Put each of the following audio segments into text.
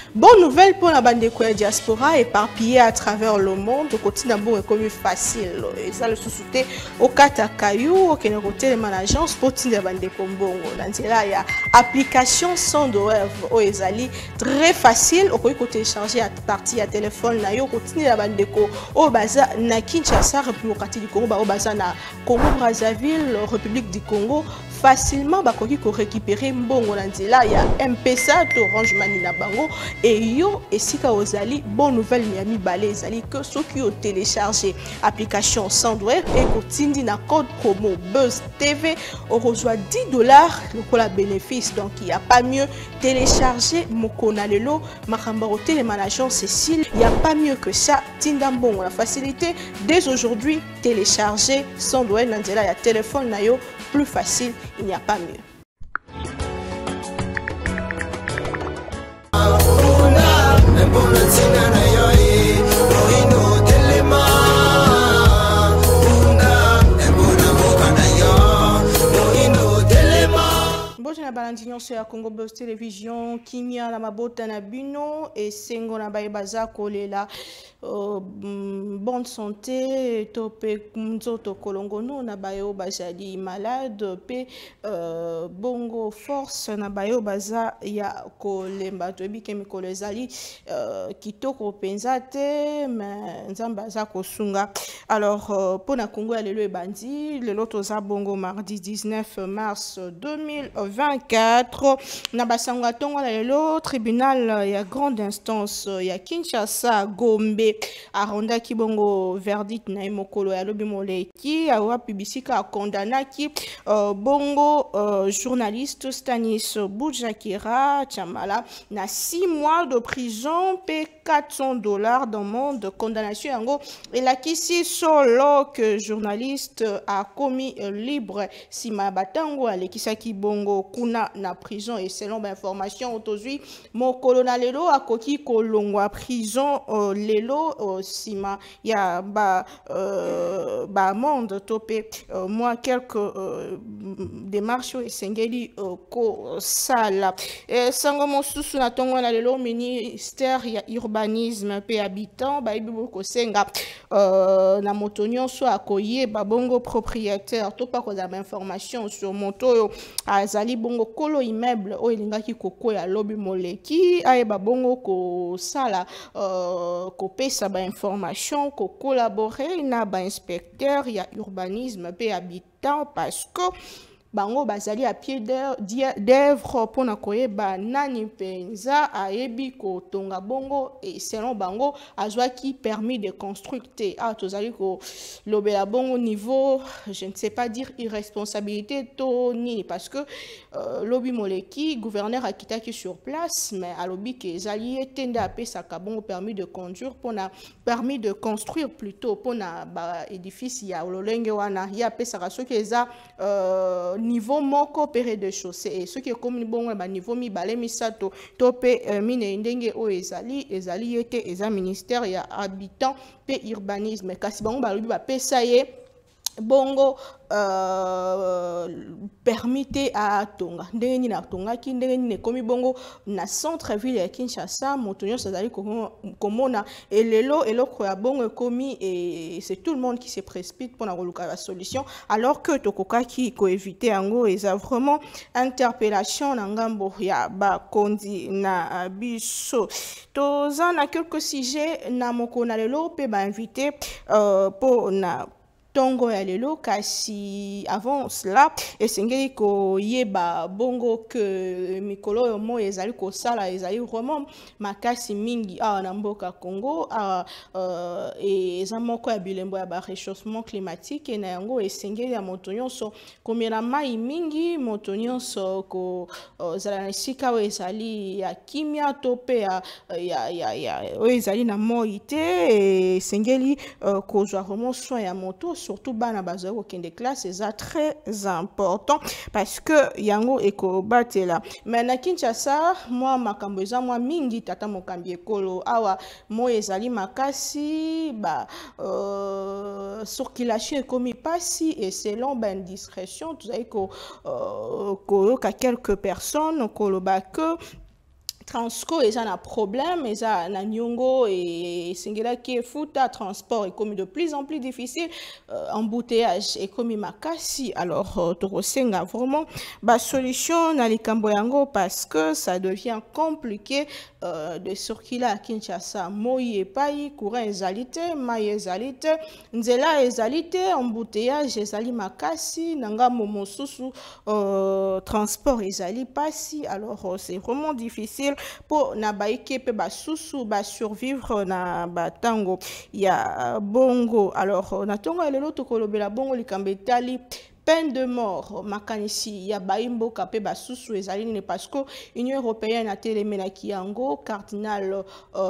Bonne nouvelle pour la bande de diaspora éparpillée à travers le monde. Le quotidien est comme facile. Et ça, le sous-souté au Katakayou, au Kénéroté, l'agence pour la bande de Kombongo. Il y a application sans douleur au Ezali. Très facile. Au côté télécharger à partir à téléphone. Au quotidien la bande de Ko. Au Baza, na Kinshasa, République du Congo. Au Baza, na Congo Brazzaville, République du Congo. Facilement bakoki ko récupérer mbongo na nzela ya M-Pesa to Orange Money na bango et yo esika ozali bonne nouvelle miami balé ezali que ceux qui ont téléchargé application Sandware et kotindi na code promo Buzz TV on reçoit $10 le la bénéfice donc il y a pas mieux télécharger mokona lelo makamba télémanagement Cécile il y a pas mieux que ça tinda mbongo la facilité dès aujourd'hui télécharger Sandware na nzela ya téléphone na yo plus facile, il n'y a pas mieux. Bonjour na balandinyo sur Congo Buzz Télévision, Kimia na mabota na bino et sengo na baza kolela bonne santé topé nzoto kolongono na bayo bazali malade pe bongo force na bayo baza ya kolemba tobi ke mikolo ezali kitoko penza te mais nzamba za kosunga alors pour na Congo ya lelo ebandi lelo toza bongo mardi 19 mars 2024 na basanga tongo la lelo tribunal ya grande instance ya Kinshasa Gombe aronda ki bongo verdict na mokolo ya lobi moleki awa publicika a condamnaki bongo journaliste Stanis Boujakira Chamala na 6 mois de prison pe $400 d'amende de condamnation yango et la kisi solo que journaliste a commis libre si ma batango alekisaki bongo kuna na prison et selon information autozui mokolo na lelo akoki kolongwa prison lelo sima ya ba monde topé moi quelques démarches esengeli ko sala sango mosusu na tongo na lelo ministère ya urbanisme pe habitant ba ibi ko senga na moto nyonso akoye ba bongo propriétaire to pa ko za information sur moto azali bongo kolo immeuble o elingaki koko ya lobi moleki ayeba bongo ko sala ko pesa ba information ko collaborer na ba inspecteur ya urbanisme pe habitant parce que bango bazali à pied d'œuvre pour na koyeba nani penza ayebi ko tonga bongo et selon bango azwaki permis de construire tozali ko lobela bongo niveau je ne sais pas dire irresponsabilité to ni parce que lobi moleki gouverneur a kitaki sur place mais alobi ke ezali etenda apesa ka bongo permis de conduire pour na permis de construire plutôt pour na ba édifice ya lolenge wana ya pesa ka soki eza niveau moko péré de chaussée et ce qui est comme bon niveau mi balé mi sato topé mine ndenge o ezali yete eza ministère ya habitant pe urbanisme kasi bango balobi ba pesa ye bongo permité à tonga ndenge na tonga ki ndenge ne komi bongo na centre ville ya Kinshasa motonyo sazali komona et lelo eloko ya bongo komi et c'est tout le monde qui se précipite pour na koluka la solution alors que tokoka ki ko éviter yango eza vraiment interpellation na ngambo ya ba kondi na biso toza na quelques sujets na mokona lelo pe ba invité pour na tongo ya lelo kasi avant cela esengeli ko yeba bongo que mikolo mo ezali ko sala ezali vraiment makasi mingi na mboka Congo et ezamoko ya bilembo ya ba réchauffement climatique et na yango esengeli ya moto nyonso komela mai mingi moto nyonso ko zala na sika o ezali ya kimia to pe ya o ezali na moite esengeli ko zwa vraiment soin ya moto surtout bana bazoko kende classe c'est très important parce que yango eko batela mais na Kinshasa moi makambo eza moi mingi tata mokambi ekolo awa mo ezali makasi ba circulation ekomi pasi et selon ba indiscrétion tout ça ko ka quelques personnes koloba que Transco et un problème, et ça na nyongo et singela qui est fouta transport est comme de plus en plus difficile, embouteillage est comme makasi. Alors torosenga vraiment ba solution na likambo yango parce que ça devient compliqué de circuler à Kinshasa. Moyi epai courant ezalité, mai ezalité, nzela ezalité, embouteillage ezali makasi, nanga momosusu transport ezali pasi. Alors c'est vraiment difficile pour na ba équipe ba susu ba survivre na ba tango ya bongo. Alors na tongo elelo tokolobela bongo likambo etali peine de mort makanisi ya baimbo kapé ba susu ezaline parce que Union européenne a télémenaki yango cardinal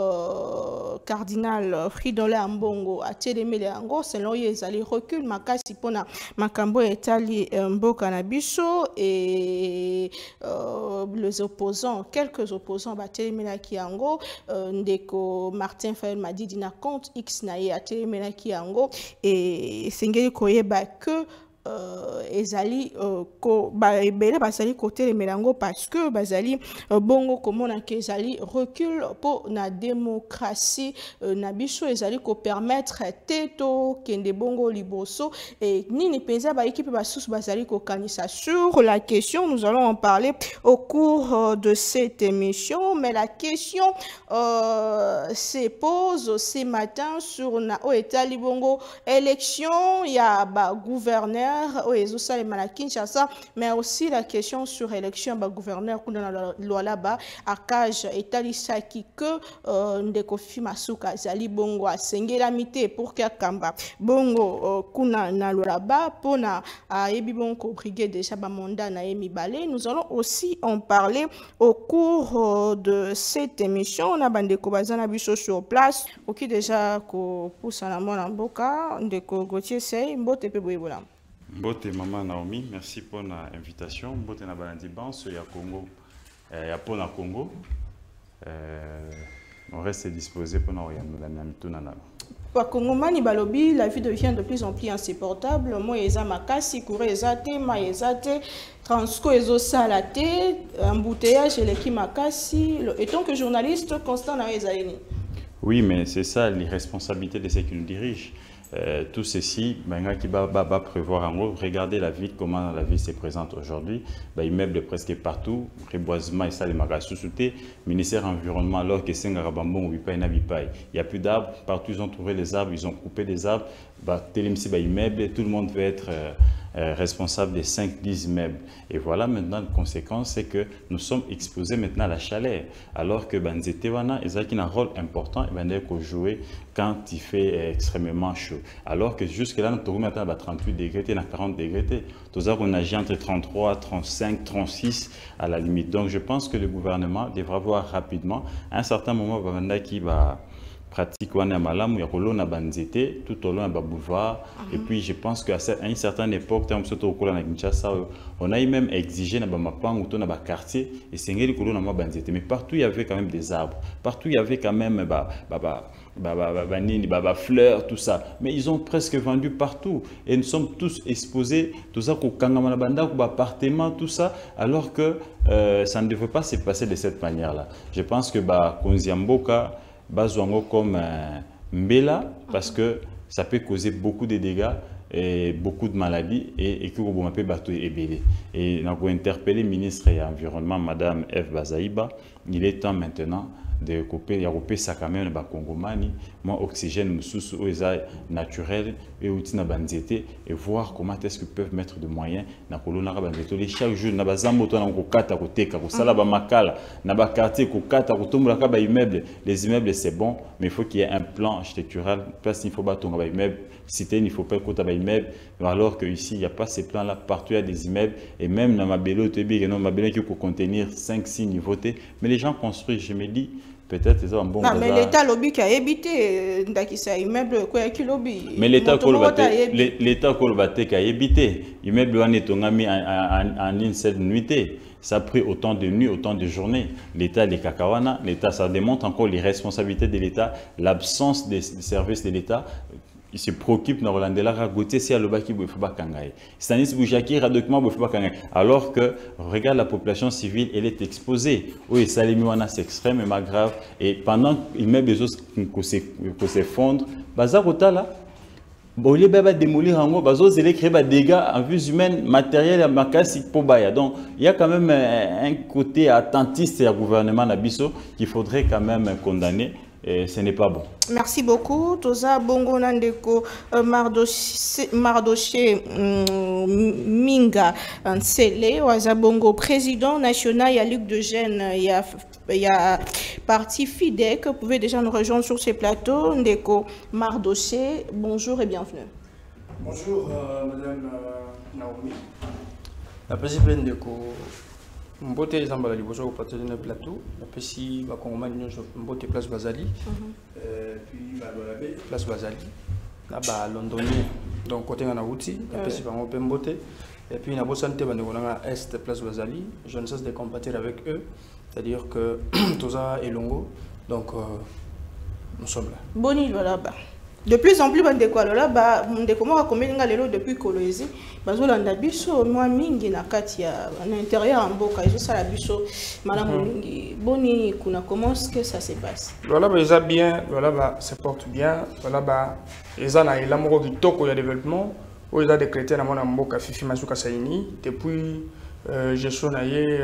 Fridolin Ambongo a télémele yango selon ezali recul makasi pona makambo etali mboka na biso et les opposants, quelques opposants ba télémenaki yango ndeko Martin Fayol m'a dit dina compte X na ye a télémenaki yango et sengeli koyeba que ezali ko ba ebele basali côté les melango parce que bazali bongo komona ke ezali recul pour na démocratie na biso ezali ko permettre teto kende bongo liboso et nini penza ba équipe basusu bazali ko kanisa sur la question. Nous allons en parler au cours de cette émission, mais la question se pose ce matin sur na o etali bongo élection ya ba gouverneur à Kinshasa, mais aussi la question sur l'élection du gouverneur Lualaba à Kaj et Talisaki que Ndekofi Masuka Zali Bongo a Sengela Mité pour Kakamba Bongo Kuna na Lualaba Pona a Ebibonko brigade de Chabamonda na Emi Balé. Nous allons aussi en parler au cours de cette émission. On a Bandeko Bazana Bicho sur place, ok déjà ko poussa na mboka Ndeko Gauthier Sey Mbote pe boyebola. Mbote Maman Naomi, merci pour l'invitation. Mbote na balandi banso ya Congo, ya pona Congo. On reste disposé pour nous la Pour Congomani balobi, la vie devient de plus en plus insupportable. Moi eza makasi, courre ezate, ma ezate, transco ezo salate, embouteillage eleki makasi. Et tant que journaliste, constant na ezaini. Oui, mais c'est ça l'irresponsabilité de ceux qui nous dirigent. Tout ceci, qui va prévoir en gros, regardez la ville, comment la ville se présente aujourd'hui. Immeubles presque partout, reboisement et ça, les magasins sous-soutés, ministère environnement, alors que c'est un il n'y a plus d'arbres, partout ils ont trouvé les arbres, ils ont coupé des arbres, immeubles, tout le monde veut être responsable des 5-10 immeubles. Et voilà maintenant la conséquence, c'est que nous sommes exposés maintenant à la chaleur. Alors que Banzetewana, ils ont un rôle important et qu'on jouer quand il fait extrêmement chaud. Alors que jusque-là, nous avons maintenant 38 degrés, 40 degrés. Tout on agit entre 33, 35, 36 à la limite. Donc je pense que le gouvernement devra voir rapidement à un certain moment qui va pratique wana malamu ya kolona banzete tout au long de boulevard et puis je pense qu'à une certaine époque tant que au na Kinshasa on a même exigé na ba mapango to na ba quartier et sengeli kolona ma banzete mais partout il y avait quand même des arbres, partout il y avait quand même fleurs, tout ça, mais ils ont presque vendu partout et nous sommes tous exposés tout ça ko kangama na banda ko appartement tout ça alors que ça ne devrait pas se passer de cette manière là. Je pense que Konziamboka Bazouango comme Mbela parce que ça peut causer beaucoup de dégâts et beaucoup de maladies et que vous m'appelez bateau et belé. Et nous avons interpellé le ministre de l'Environnement, Madame F. Bazaïba. Il est temps maintenant de couper ça quand même le Congomani, moi oxygène naturel et outils na banzete et voir comment est-ce qu'ils peuvent mettre de moyens na kolona banzete les chaque jour na bazambo to na kokata koteka ko sala ba makala na ba quartier kokata kotombola ka ba immeuble. Les immeubles c'est bon mais il faut qu'il y ait un plan architectural parce qu'il faut pas tomber ba immeuble cité il faut pas kota ba immeuble alors que ici il y a pas ces plans là partout il y a des immeubles et même dans ma bélo tebi non ma bélo qui peut contenir 5-6 niveautés mais les gens construisent je me dis peut-être ils ont un bon non mais l'état lobby qui a évité d'akisa immeuble quoi qui lobby mais l'état kolbate qui a évité immeuble on est tongami en une seule nuitée. Ça a pris autant de nuits, autant de journées. L'État, les Kakawana, l'État, ça démontre encore les responsabilités de l'État, l'absence des services de l'État. il se préoccupe dans Roland Delara, Gauthier, c'est à l'Obaki Bouefaba Kangaï. Stanis Boujaki, document Bouefaba Kangaï. Alors que, regarde la population civile, elle est exposée. Oui, Salimiwana, c'est extrêmement grave. Et pendant qu'il met besoin que s'effondre, Bazarota là, il va démolir en gros, il va créer des dégâts en vue humaine, matériel et makasi pour Baya. Donc, il y a quand même un côté attentiste du gouvernement Nabiso qu'il faudrait quand même condamner. Et ce n'est pas bon. Merci beaucoup. Toza Bongo Nandeko Mardoché Minga Nsele, Waza Bongo, président national, il y a Luc de Gênes, il y a parti FIDEC. Vous pouvez déjà nous rejoindre sur ces plateaux. Ndeko Mardoché, bonjour et bienvenue. Bonjour Madame Naomi. La présidente Ndeko Mbote les emballés liboso au partir de plateau. Après si va Congomani Mbote place Bazali, puis Balolabé place Bazali, là-bas Londonien. Donc côté on a outil. Après si va Mbote Mbote. Et puis on a beau santé on a est place Bazali. Je ne cesse de compatir avec eux, c'est-à-dire que Toza et Longo. Donc nous sommes là. Boni là-bas. De plus en plus, depuis Kolwezi, bazolanda biso moi mingi na kati ya l'intérieur en boka izo la biso malamu mingi boni kuna comment est-ce que ça se passe? Voilà bah ça bien, voilà bah ça porte bien, voilà bah eza na ilamogo kitoko ya développement, o eza décrété na mona mboka Fifi Masuka Saini depuis gestion na ye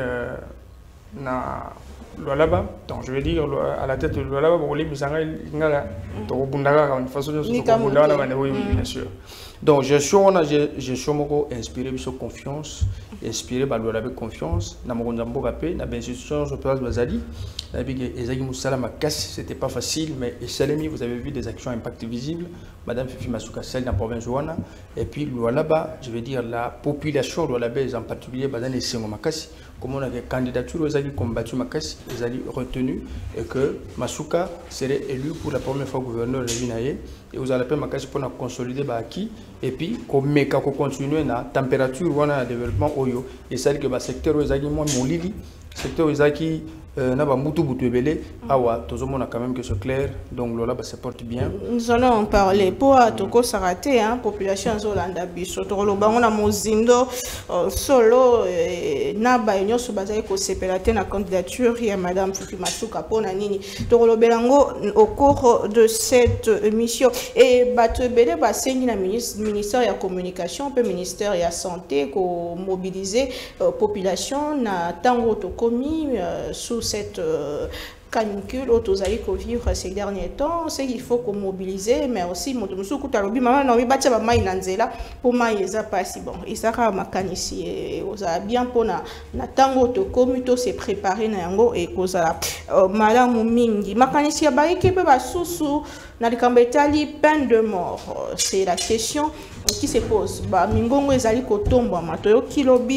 na Lualaba, donc je vais dire à la tête de Lualaba, pour les bisanga, il y a une façon de se faire, oui, bien sûr. Donc, gestion inspiré sur confiance, inspiré par Lualaba confiance, na Mogonjambo Rapé, na institution sur place Bazali, na Ezagi Moussala Makassi, c'était pas facile, mais Salemi, vous avez vu des actions impact visibles, Madame Fifi Masuka Sali dans la province Joana, et puis Lualaba, je vais dire la population Lualaba, en particulier Bazali et Sengo Makassi. Comme on a des candidatures, ils ont combattu Makassi, ils ont retenu et que Masuka serait élu pour la première fois gouverneur de l'Inaye. Et vous allez Makassi pour consolider Baki et puis comme Meka continuer la température ou le développement Oyo. Et celle que le secteur où ils ont moins Molili, secteur où ils ont n'a pas beaucoup de belé, awa, tout le monde a quand même que c'est clair, donc là, ça porte bien. Nous allons en parler. Pour Toko Sarate, population Zolanda Biso, on a Mozindo, solo, Naba, et nous sommes basés au CPLAT, la candidature, il y a Madame Fifi Masuka Ponanini, Torolo Belango, au cours de cette mission. Et Batebele, Basseni, la ministère de la communication, le ministère de la santé, pour mobiliser la population, na tango tokomi, sous cette canicule autosali qu'on vivre ces derniers temps, c'est qu'il faut qu'on mobilise, mais aussi motomusu kutalobi maman na bibacha ba mai nanzela pour mai eza pasi bon isaka makanisi oza bien pona na tango to komito se préparer na yango et kozala malamu mingi makanisi ya baiki pe basusu na likambo etali peine de mort. C'est la question qui se pose. Ba mingongo ezali kotomba matoyo kilobi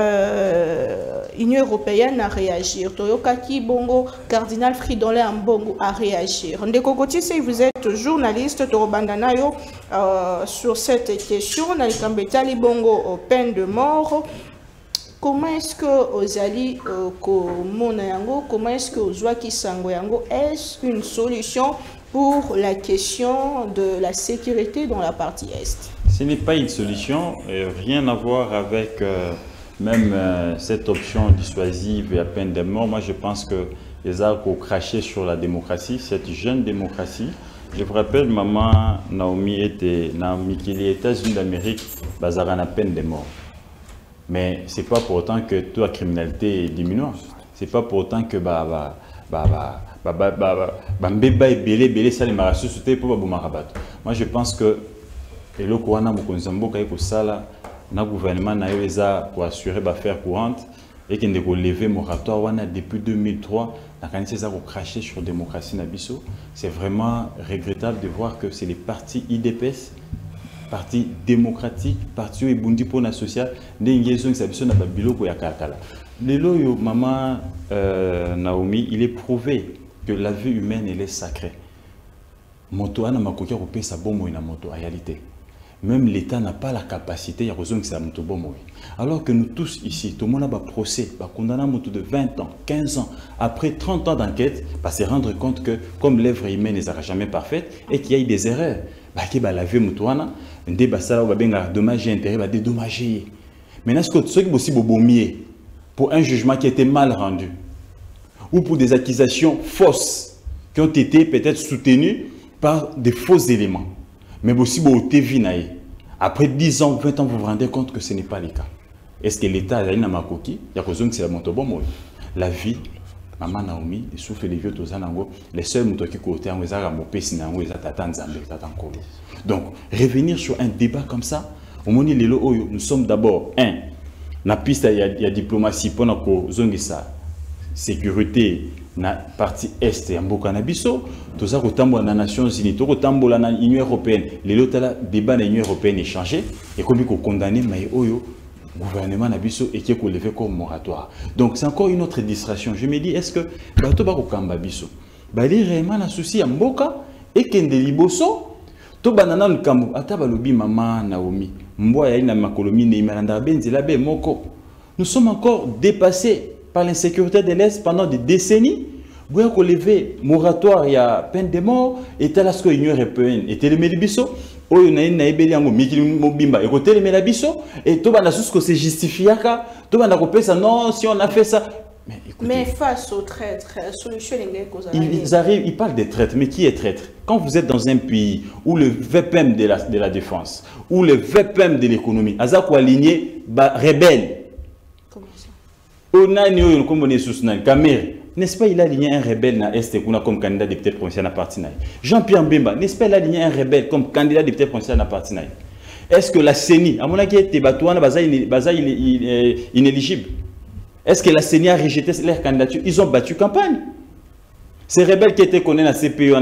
Union européenne a réagir. Toyokaki bongo cardinal Fridolin Mbongo a réagir. Ndeko Kotise, vous êtes journaliste Torobandanayo sur cette question. Na likambo etali bongo peine de mort. Comment est-ce que Ozali komona yango, comment est-ce que Ozwaki sango yango, est-ce une solution pour la question de la sécurité dans la partie Est? Ce n'est pas une solution, rien à voir avec même cette option dissuasive et à peine de mort. Moi, je pense que les arcs ont craché sur la démocratie, cette jeune démocratie. Je vous rappelle, maman Naomi était qui les États-Unis d'Amérique, bazar à peine de mort. Mais ce n'est pas pour autant que toute la criminalité est diminuante. Ce n'est pas pour autant que moi je pense que le gouvernement a pour assurer l'affaire courante et qu'il a levé moratoire depuis 2003 craché sur la démocratie. C'est vraiment regrettable de voir que c'est les partis IDPS, parti démocratique, parti Ibundi pour la sociale, maman Naomi, il est prouvé que la vie humaine elle est sacrée. Moto ana makokia ko pesa bomo ina moto en réalité. Même l'État n'a pas la capacité à résoudre ça moto bomo. Alors que nous tous ici, tout le monde a un procès, va condamner un moto de 20 ans, 15 ans, après 30 ans d'enquête, va se rendre compte que comme l'œuvre humaine n'est jamais parfaite et qu'il y a eu des erreurs. baki ba laver mutuana nde basala ba benga dommage et intérêt ba dédommager. Maintenant ce que ceux qui aussi bobomier pour un jugement qui a été mal rendu ou pour des accusations fausses qui ont été peut-être soutenues par des faux éléments. Mais aussi après 10 ans, 20 ans, vous vous rendez compte que ce n'est pas le cas. Est-ce que l'État a une amakoki? Il y a que c'est la montobon. La vie, maman Naomi, les souffles les vieux tozanango, les seuls motoki côté en wezara mopé sinango les atatan zambe tatankolo. Donc revenir sur un débat comme ça, au moni lelo oyo, nous sommes d'abord na piste il y a diplomatie pour na ko zongisa sécurité na partie est ya mboka na biso toza kotambola na Nations Unies to kotambola na Union européenne lelo tala débat na Union européenne échangé et comme ko condamner mais oyo gouvernement na biso et qui ko lever comme moratoire. Donc c'est encore une autre distraction. Je me dis est-ce que bato ba ko kamba biso ba li réellement na souci ya mboka et kende liboso to banana nkambu ata balobi mama Naomi mboya ya ina makolomi ne imalanda benzela be moko. Nous sommes encore dépassés par l'insécurité de l'Est pendant des décennies. Vous avez levé moratoire, il y a peine de mort, et tel que l'Union européenne était le Mélibiso, ou il y a une naïbéli en Mobimba, et côté le Mélibiso, et tout le monde se justifie, tout le monde ça, non, si on a fait ça. Mais, écoutez, mais face aux traîtres, la solution est ils arrivent, ils parlent des traîtres, mais qui est traître? Quand vous êtes dans un pays où le VPM de la défense, où le VPM de l'économie, Azako aligné, rebelle. N'est-ce pas, il a aligné un rebelle na Est comme candidat député provincial à Partinaï. Jean-Pierre Mbemba, n'est-ce pas, il a aligné un rebelle comme candidat député provincial à Partinaï. Est-ce que la CENI, à mon avis, il est inéligible? Est-ce que la CENI a rejeté leur candidature? Ils ont battu campagne. Ces rebelles qui étaient connus à la CPE,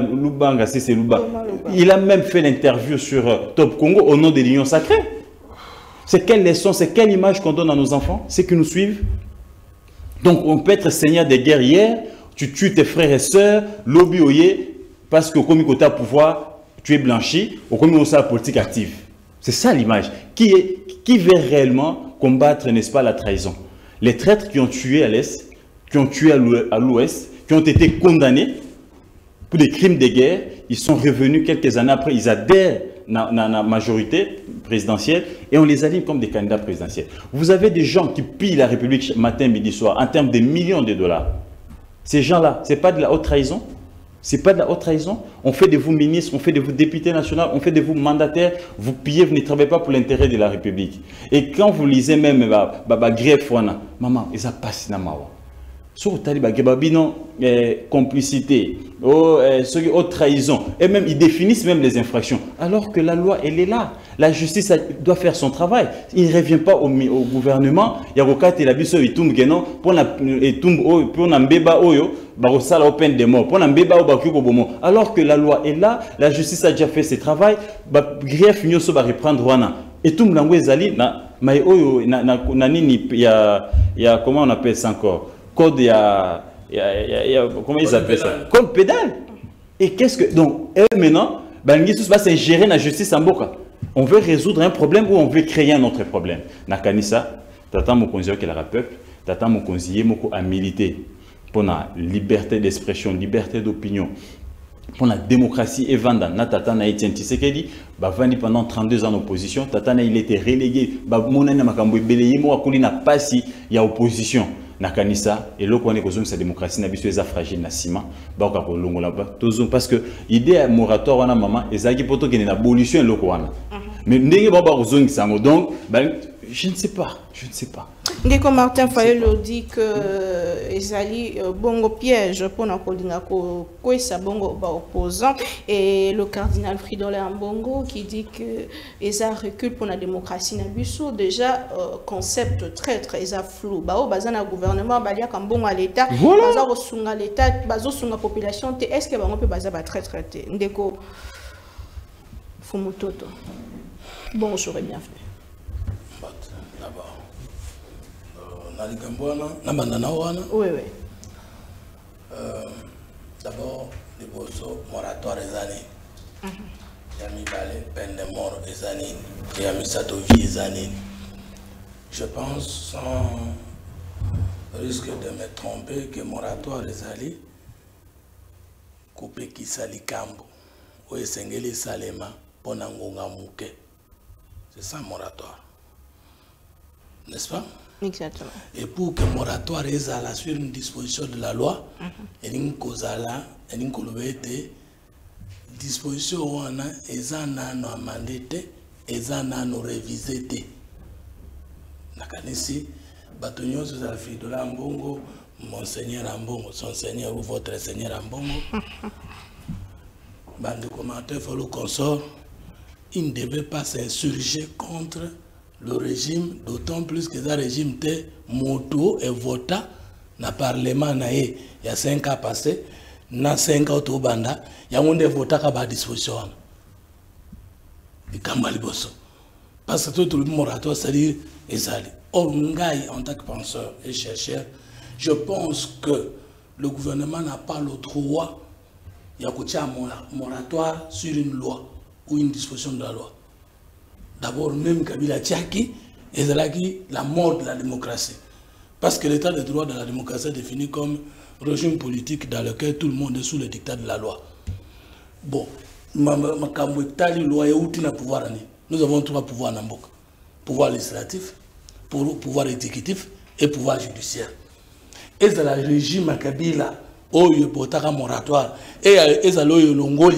il a même fait l'interview sur Top Congo au nom de l'Union sacrée. C'est quelle leçon, c'est quelle image qu'on donne à nos enfants? C'est qu'ils nous suivent. Donc on peut être seigneur des guerrières, tu tues tes frères et sœurs, lobby oye, parce que comme tu as pouvoir, tu es blanchi, ou comme tu as la politique active. C'est ça l'image. Qui veut réellement combattre, n'est-ce pas, la trahison? Les traîtres qui ont tué à l'Est, qui ont tué à l'Ouest, qui ont été condamnés pour des crimes de guerre, ils sont revenus quelques années après, ils adhèrent dans la majorité présidentielle et on les aligne comme des candidats présidentiels. Vous avez des gens qui pillent la République matin, midi, soir en termes de millions de dollars. Ces gens-là, ce n'est pas de la haute trahison? C'est pas de la haute trahison? On fait de vous ministres, on fait de vous députés nationaux, on fait de vous mandataires, vous pillez, vous ne travaillez pas pour l'intérêt de la République. Et quand vous lisez même greffe, maman, ils ont passé dans ma sur complicité, trahison, et même ils définissent même les infractions, alors que la loi elle est là, la justice doit faire son travail. Il ne revient pas au gouvernement, il y a il la biso itum geno pour la pour nambeba oyo barosala open de mort pour nambeba obakuko bomo, alors que la loi est là, la justice a déjà fait ses travail, grief nyoso ba reprendre wana et tout mlango ezali na mai oyo na nini ya comment on appelle ça encore code comment ils appellent ça? Code pédale. Et qu'est-ce que... Donc, maintenant, tout va s'ingérer dans la justice en Boka. On veut résoudre un problème ou on veut créer un autre problème. Nakanisa, t'attends mon conseiller qui est le peuple, t'attends mon conseiller à militer pour la liberté d'expression, liberté d'opinion, pour la démocratie et vanda. Natatan a été Tshisekedi, vandi pendant 32 ans en opposition. Tatana il était relégué. Monana makambo beleye mo akuli na pasi ya opposition. Nakanisa et l'autre est que sa démocratie n'a pas fragile na ciment parce que l'idée moratoire wana maman ezaki poto gene na abolition l'autre wana mais ndenge baba kozongi sango donc je ne sais pas. Ndeko Martin Fayolo dit que ezali bongo piège pour na kolinga ko kwesa bongo ba opposant et le cardinal Fridolin Ambongo qui dit que eza recul pour la démocratie na biso déjà concept très flou ba o bazana gouvernement balia kambongo à l'état baza kosunga l'état bazo sunga population te est-ce que bango pe baza ba très ndeko Fumutoto bonjour et bienvenue. Oui. D'abord, les bossos moratoires des années. Il y a mis peine de mort des années. Il y a mis Satovi des années. Je pense, sans risque de me tromper, que moratoire des années, coupé qui sali cambo. oyo esengeli salema pona ngonga muke. C'est ça moratoire. N'est-ce pas? Exactement. Et pour que moratoire ezala sur une disposition de la loi, elingi kozala, elingi koloba ete disposition wana eza nano amande te, eza nano révisé te. Nakanisi bato nyonso ezala Fridola Ambongo, Monseigneur Ambongo, son Seigneur ou votre Seigneur Ambongo. Bande commentaire follow consort, il ne devait pas s'insurger contre le régime, d'autant plus que le régime était moto et vota na parlement naé il y a 5 ans passé, na 5 ans au banda, il y a un des vota qui a disposition. Et parce que tout le moratoire, c'est-à-dire, or, en tant que penseur et chercheur, je pense que le gouvernement n'a pas le droit, il y a un moratoire sur une loi ou une disposition de la loi. D'abord, même Kabila Tchaki, et la mort de la démocratie. Parce que l'état de droit de la démocratie est défini comme régime politique dans lequel tout le monde est sous le dictat de la loi. Bon, nous avons 3 pouvoirs dans le monde. Pouvoir législatif, pouvoir exécutif et pouvoir judiciaire. Et c'est le régime Kabila, un moratoire, et c'est le Longoli,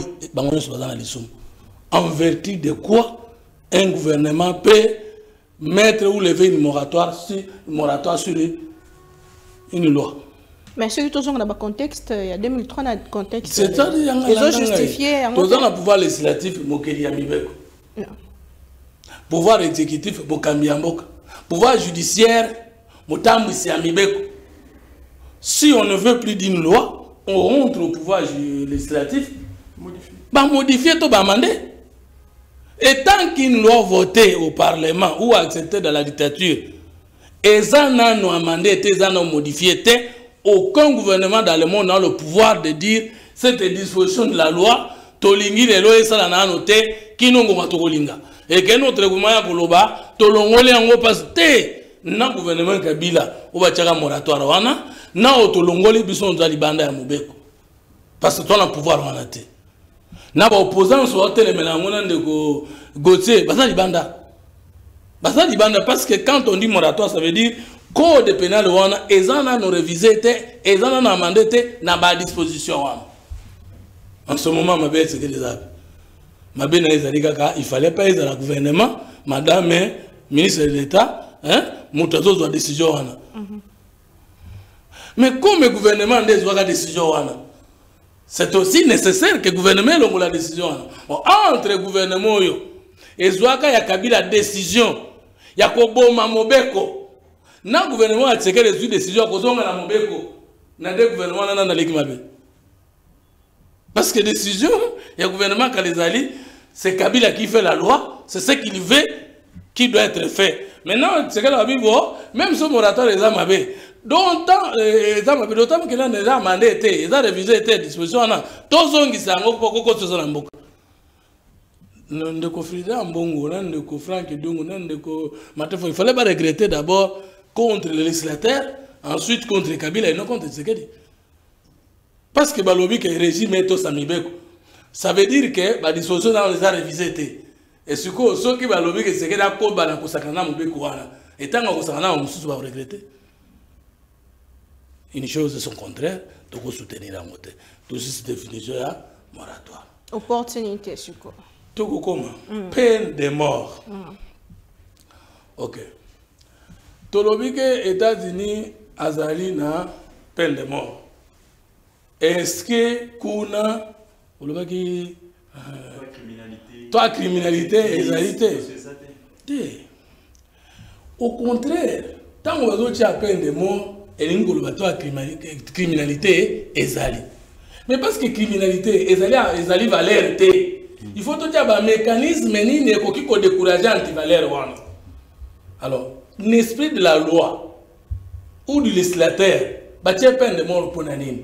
en vertu de quoi un gouvernement peut mettre ou lever une moratoire sur une loi. Mais surtout dans le contexte, il y a 2003 dans le contexte. C'est-à-dire ils ont justifié. Dans le pouvoir législatif, pouvoir exécutif, pouvoir judiciaire, si on ne veut plus d'une loi, on rentre au pouvoir législatif, modifier tout amender. Et tant qu'une loi votée au Parlement ou acceptée dans la dictature, et ça n'a pas amendé, et ça n'a modifié, aucun gouvernement dans le monde n'a le pouvoir de dire cette disposition de la loi, tolingi les lois et ça n'a noté, qui n'ont pas tolinga. Et que notre gouvernement Koloba, tolongole en passe, na gouvernement Kabila, ou va tirer moratoire wana, na otolongole bison de libanda ya mobeko. Parce que toi le pouvoir wana te. Na ba opposant so hôtel menangona ndeko Gauthier basa libanda parce que quand on dit moratoire ça veut dire code pénal wana ezana no révisé te ezana na amendé te na ba disposition wana en ce moment ma belle c'est que les amis ma belle na kaka il fallait pas être dans le gouvernement madame ministre de l'état hein mutazo doit décision wana mais comme le gouvernement des doit décision wana c'est aussi nécessaire que le gouvernement ait la décision. Entre le gouvernement et Zouaka, il y a la décision. Il y a Koboma Mobeko. Dans le gouvernement, il y a des décisions. Il y a Mobeko. Dans le gouvernement, il y a parce que la décision, il y a le gouvernement qui les alliés, c'est Kabila qui fait la loi, c'est ce qu'il veut qui doit être fait. Maintenant, c'est que la Bible, même ce moratoire les a mabé. D'autant que l'on a demandé, ils ont révisé les dispositions. Tous ceux qui sont en Boko, tous en Boko. Il ne fallait pas regretter d'abord contre le législateur, ensuite contre Kabila et non contre Tshisekedi. Parce que le régime est tous amibeko. Ça veut dire que la disposition les a révisées. Et ce que ceux qui ont dit que Tshisekedi a code dans le Sakana Mobeko, et tant que Sakana Mobeko va regretter. Une chose de son contraire, de soutenir la montée. Tout cette définition est moratoire. Opportunité, c'est quoi? Tout comment? Peine de mort. Ok. Tout le monde que les États-Unis azali na peine de mort. Est-ce que kuna toi criminalité égalité? Au contraire, tant que vous avez peine de mort, criminalité ezali. Mais parce que criminalité ezali valeur te. Il faut tout dire un mécanisme ni qui peut décourager anti-valeur. Alors, l'esprit de la loi ou du législateur, bâtir peine de mort pour Nanine.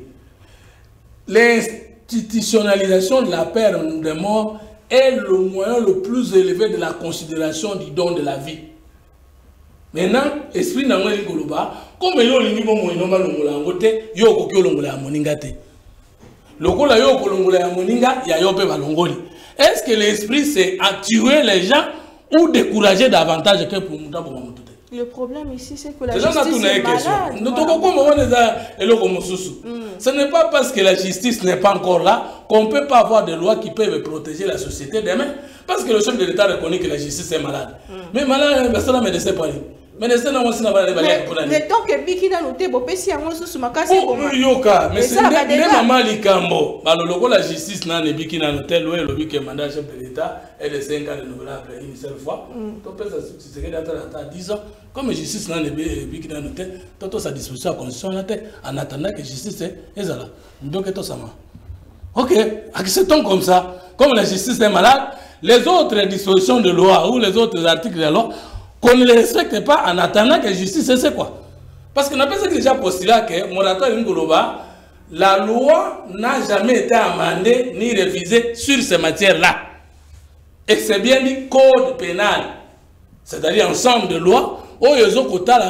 L'institutionnalisation de la peine de mort est le moyen le plus élevé de la considération du don de la vie. Maintenant, esprit n'a pas Koloba, comme il y a un niveau de l'ongola, il y a un niveau de l'ongola. Le coup là, yo kolongola ya moninga, ya yo pe balongoli. Est-ce que l'esprit c'est à tuer les gens ou décourager davantage que pour monter pour monter? Le problème ici, c'est que la justice est malade. Ce n'est pas parce que la justice n'est pas encore là qu'on ne peut pas avoir des lois qui peuvent protéger la société demain. Parce que le chef de l'État reconnaît que la justice est malade. Mais malade, personne ne sait pas. Mais tant que Biki n'a noté, si on se soumaka, c'est bon. Mais c'est même mal likambo. Alors, la justice n'a pas Biki n'a noté, le Biki mandat chef de l'État est de 5 ans renouvelable une seule fois. Donc, c'est ce que 10 ans. Comme la justice n'a pas Biki n'a noté, tout sa disposition à la constitution en attendant que la justice est là. Donc, tout ça. Ok, acceptons comme ça. Comme la justice est malade, les autres dispositions de loi ou les autres articles de la loi, qu'on ne les respecte pas en attendant que la justice, c'est quoi? Parce qu'on a déjà postulé que moratoire Ngoloba, la loi n'a jamais été amendée ni révisée sur ces matières-là. Et c'est bien dit code pénal. C'est-à-dire ensemble de lois, où ils ont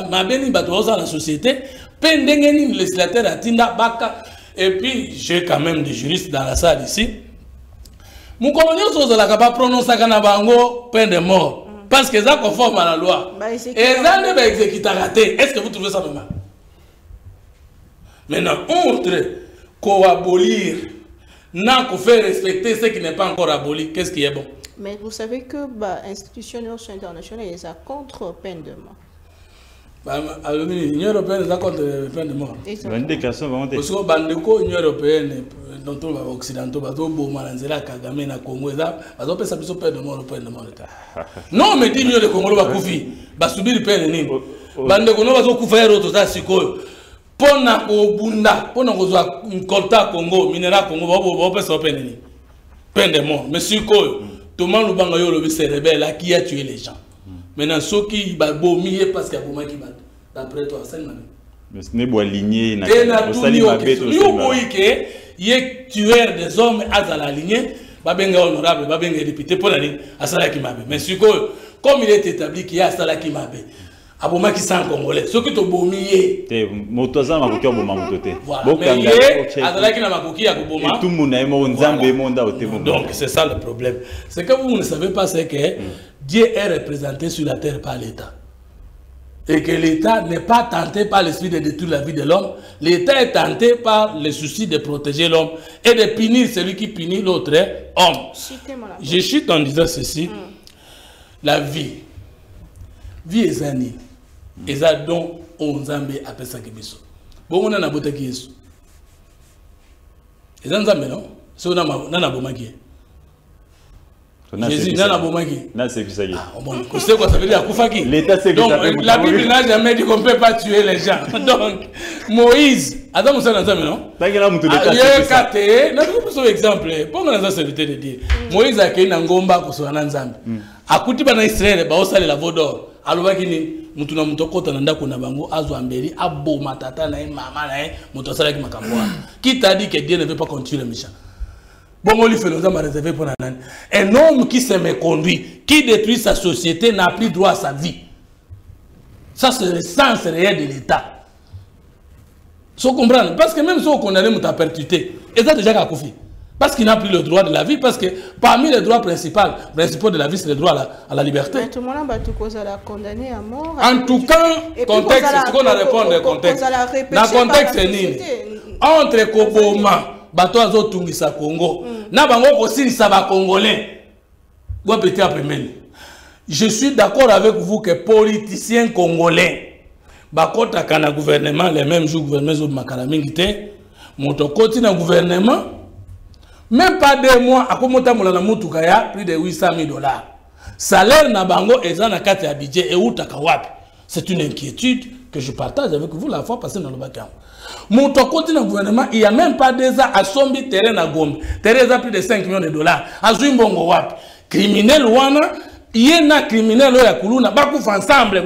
la société, pendengeni législateur atinda baka. Et puis, j'ai quand même des juristes dans la salle ici. Mon colonel Sozola n'a pas prononcé peine de mort. Parce que ça conforme à la loi. Et ça ne va exécuter raté. Est-ce que vous trouvez ça normal? Maintenant, outre qu'on abolir, n'a qu'on fait respecter ce qui n'est pas encore aboli, qu'est-ce qui est bon? Mais vous savez que l'institution internationale est contre peine de mort. L'Union européenne est contre peine de mort. Parce que l'Union européenne, dont on va occidentaux, Kagame na Congo, peine de mort, peine de mort. Non, mais 10 millions de Congolais va koufi, va subir peine de mort. Bande kono va koufa roto za sikoyo. Pona ko bunda, pona ko za kolta Congo, minera Congo, va pesa peine de mort. Peine de mort. Mais sikoyo, Thomas Lubanga yo lobi se rebelle qui a tué les gens. Maintenant, ceux qui va vomir parce qu'il y a beaucoup qui battent. D'après toi, c'est le même. Mais ce n'est pas aligné. Il y a tueur des hommes à la lignée. Babenga honorable, babenga député pour la ligne. À Sala Kimabe. Mais comme il est établi qu'il y a Sala Kimabe, Aboma qui s'en congolais. Ceux qui t'ont vomi. Motoza ma kokia boma motote. Donc c'est ça le problème. C'est que vous ne savez pas, c'est que Dieu est représenté sur la terre par l'État. Et que l'État n'est pas tenté par l'esprit de détruire la vie de l'homme. L'État est tenté par le souci de protéger l'homme et de punir celui qui punit l'autre homme. Je chute en disant ceci. La vie. Vie est zani. Et ça donc on Zambé appelle ça Kibiso. Bon, on a un bote qui est. Et ça Zambé non? C'est on a un bomaki. Jésus n'a pas bomaki. Non, c'est ça. Vous savez quoi ça veut dire Koufaki? L'État c'est donc la Bible n'a jamais dit qu'on ne peut pas tuer les gens. Donc Moïse, Adam Moussa n'a jamais non? Il y a un exemple. Pour nous serviteur de Dieu. Moïse a créé un ngomba pour son Nzambe. Akuti bana Israël ba osale la vodor. Alobaki ni mutu na mutokota na ndako na bango azwambeli aboma tata na mama na mutu asala ki makambo. Qui t'a dit que Dieu ne veut pas continuer le méchant? Bon, on lui fait nous avons réservé pour un homme qui se méconduit, qui détruit sa société, n'a plus droit à sa vie. Ça, c'est le sens réel de l'État. Vous comprenez? Parce que même si on condamne à perpétuité, et ça déjà qu'à Koufi. Parce qu'il n'a plus le droit de la vie, parce que parmi les droits principaux de la vie, c'est le droit à la liberté. Mais tout le monde a condamné à mort. En tout cas, contexte, c'est ce qu'on a répondu au contexte. Dans le contexte, c'est nini. Entre Koboma, bato azo tungisa Congo, na bango kosilisa ba Congolais. Wa pété après même. Je suis d'accord avec vous que politiciens congolais, bakota kana gouvernement les mêmes jours gouvernement zo makala mingi te, moto koti na gouvernement, même pas 2 mois akomota molana mutuka ya plus de $800,000. Salaire na bango ezana kati ya budget e utaka wapi. C'est une inquiétude que je partage avec vous la fois passée dans le Bakam. Mon côté dans le gouvernement, il n'y a même pas des ans à sombi terrain à Gombe. Terrain à plus de $5 millions. À Zumbongo Wap. Criminel Wana, il y a un criminel à Koulouna, Bakouf ensemble,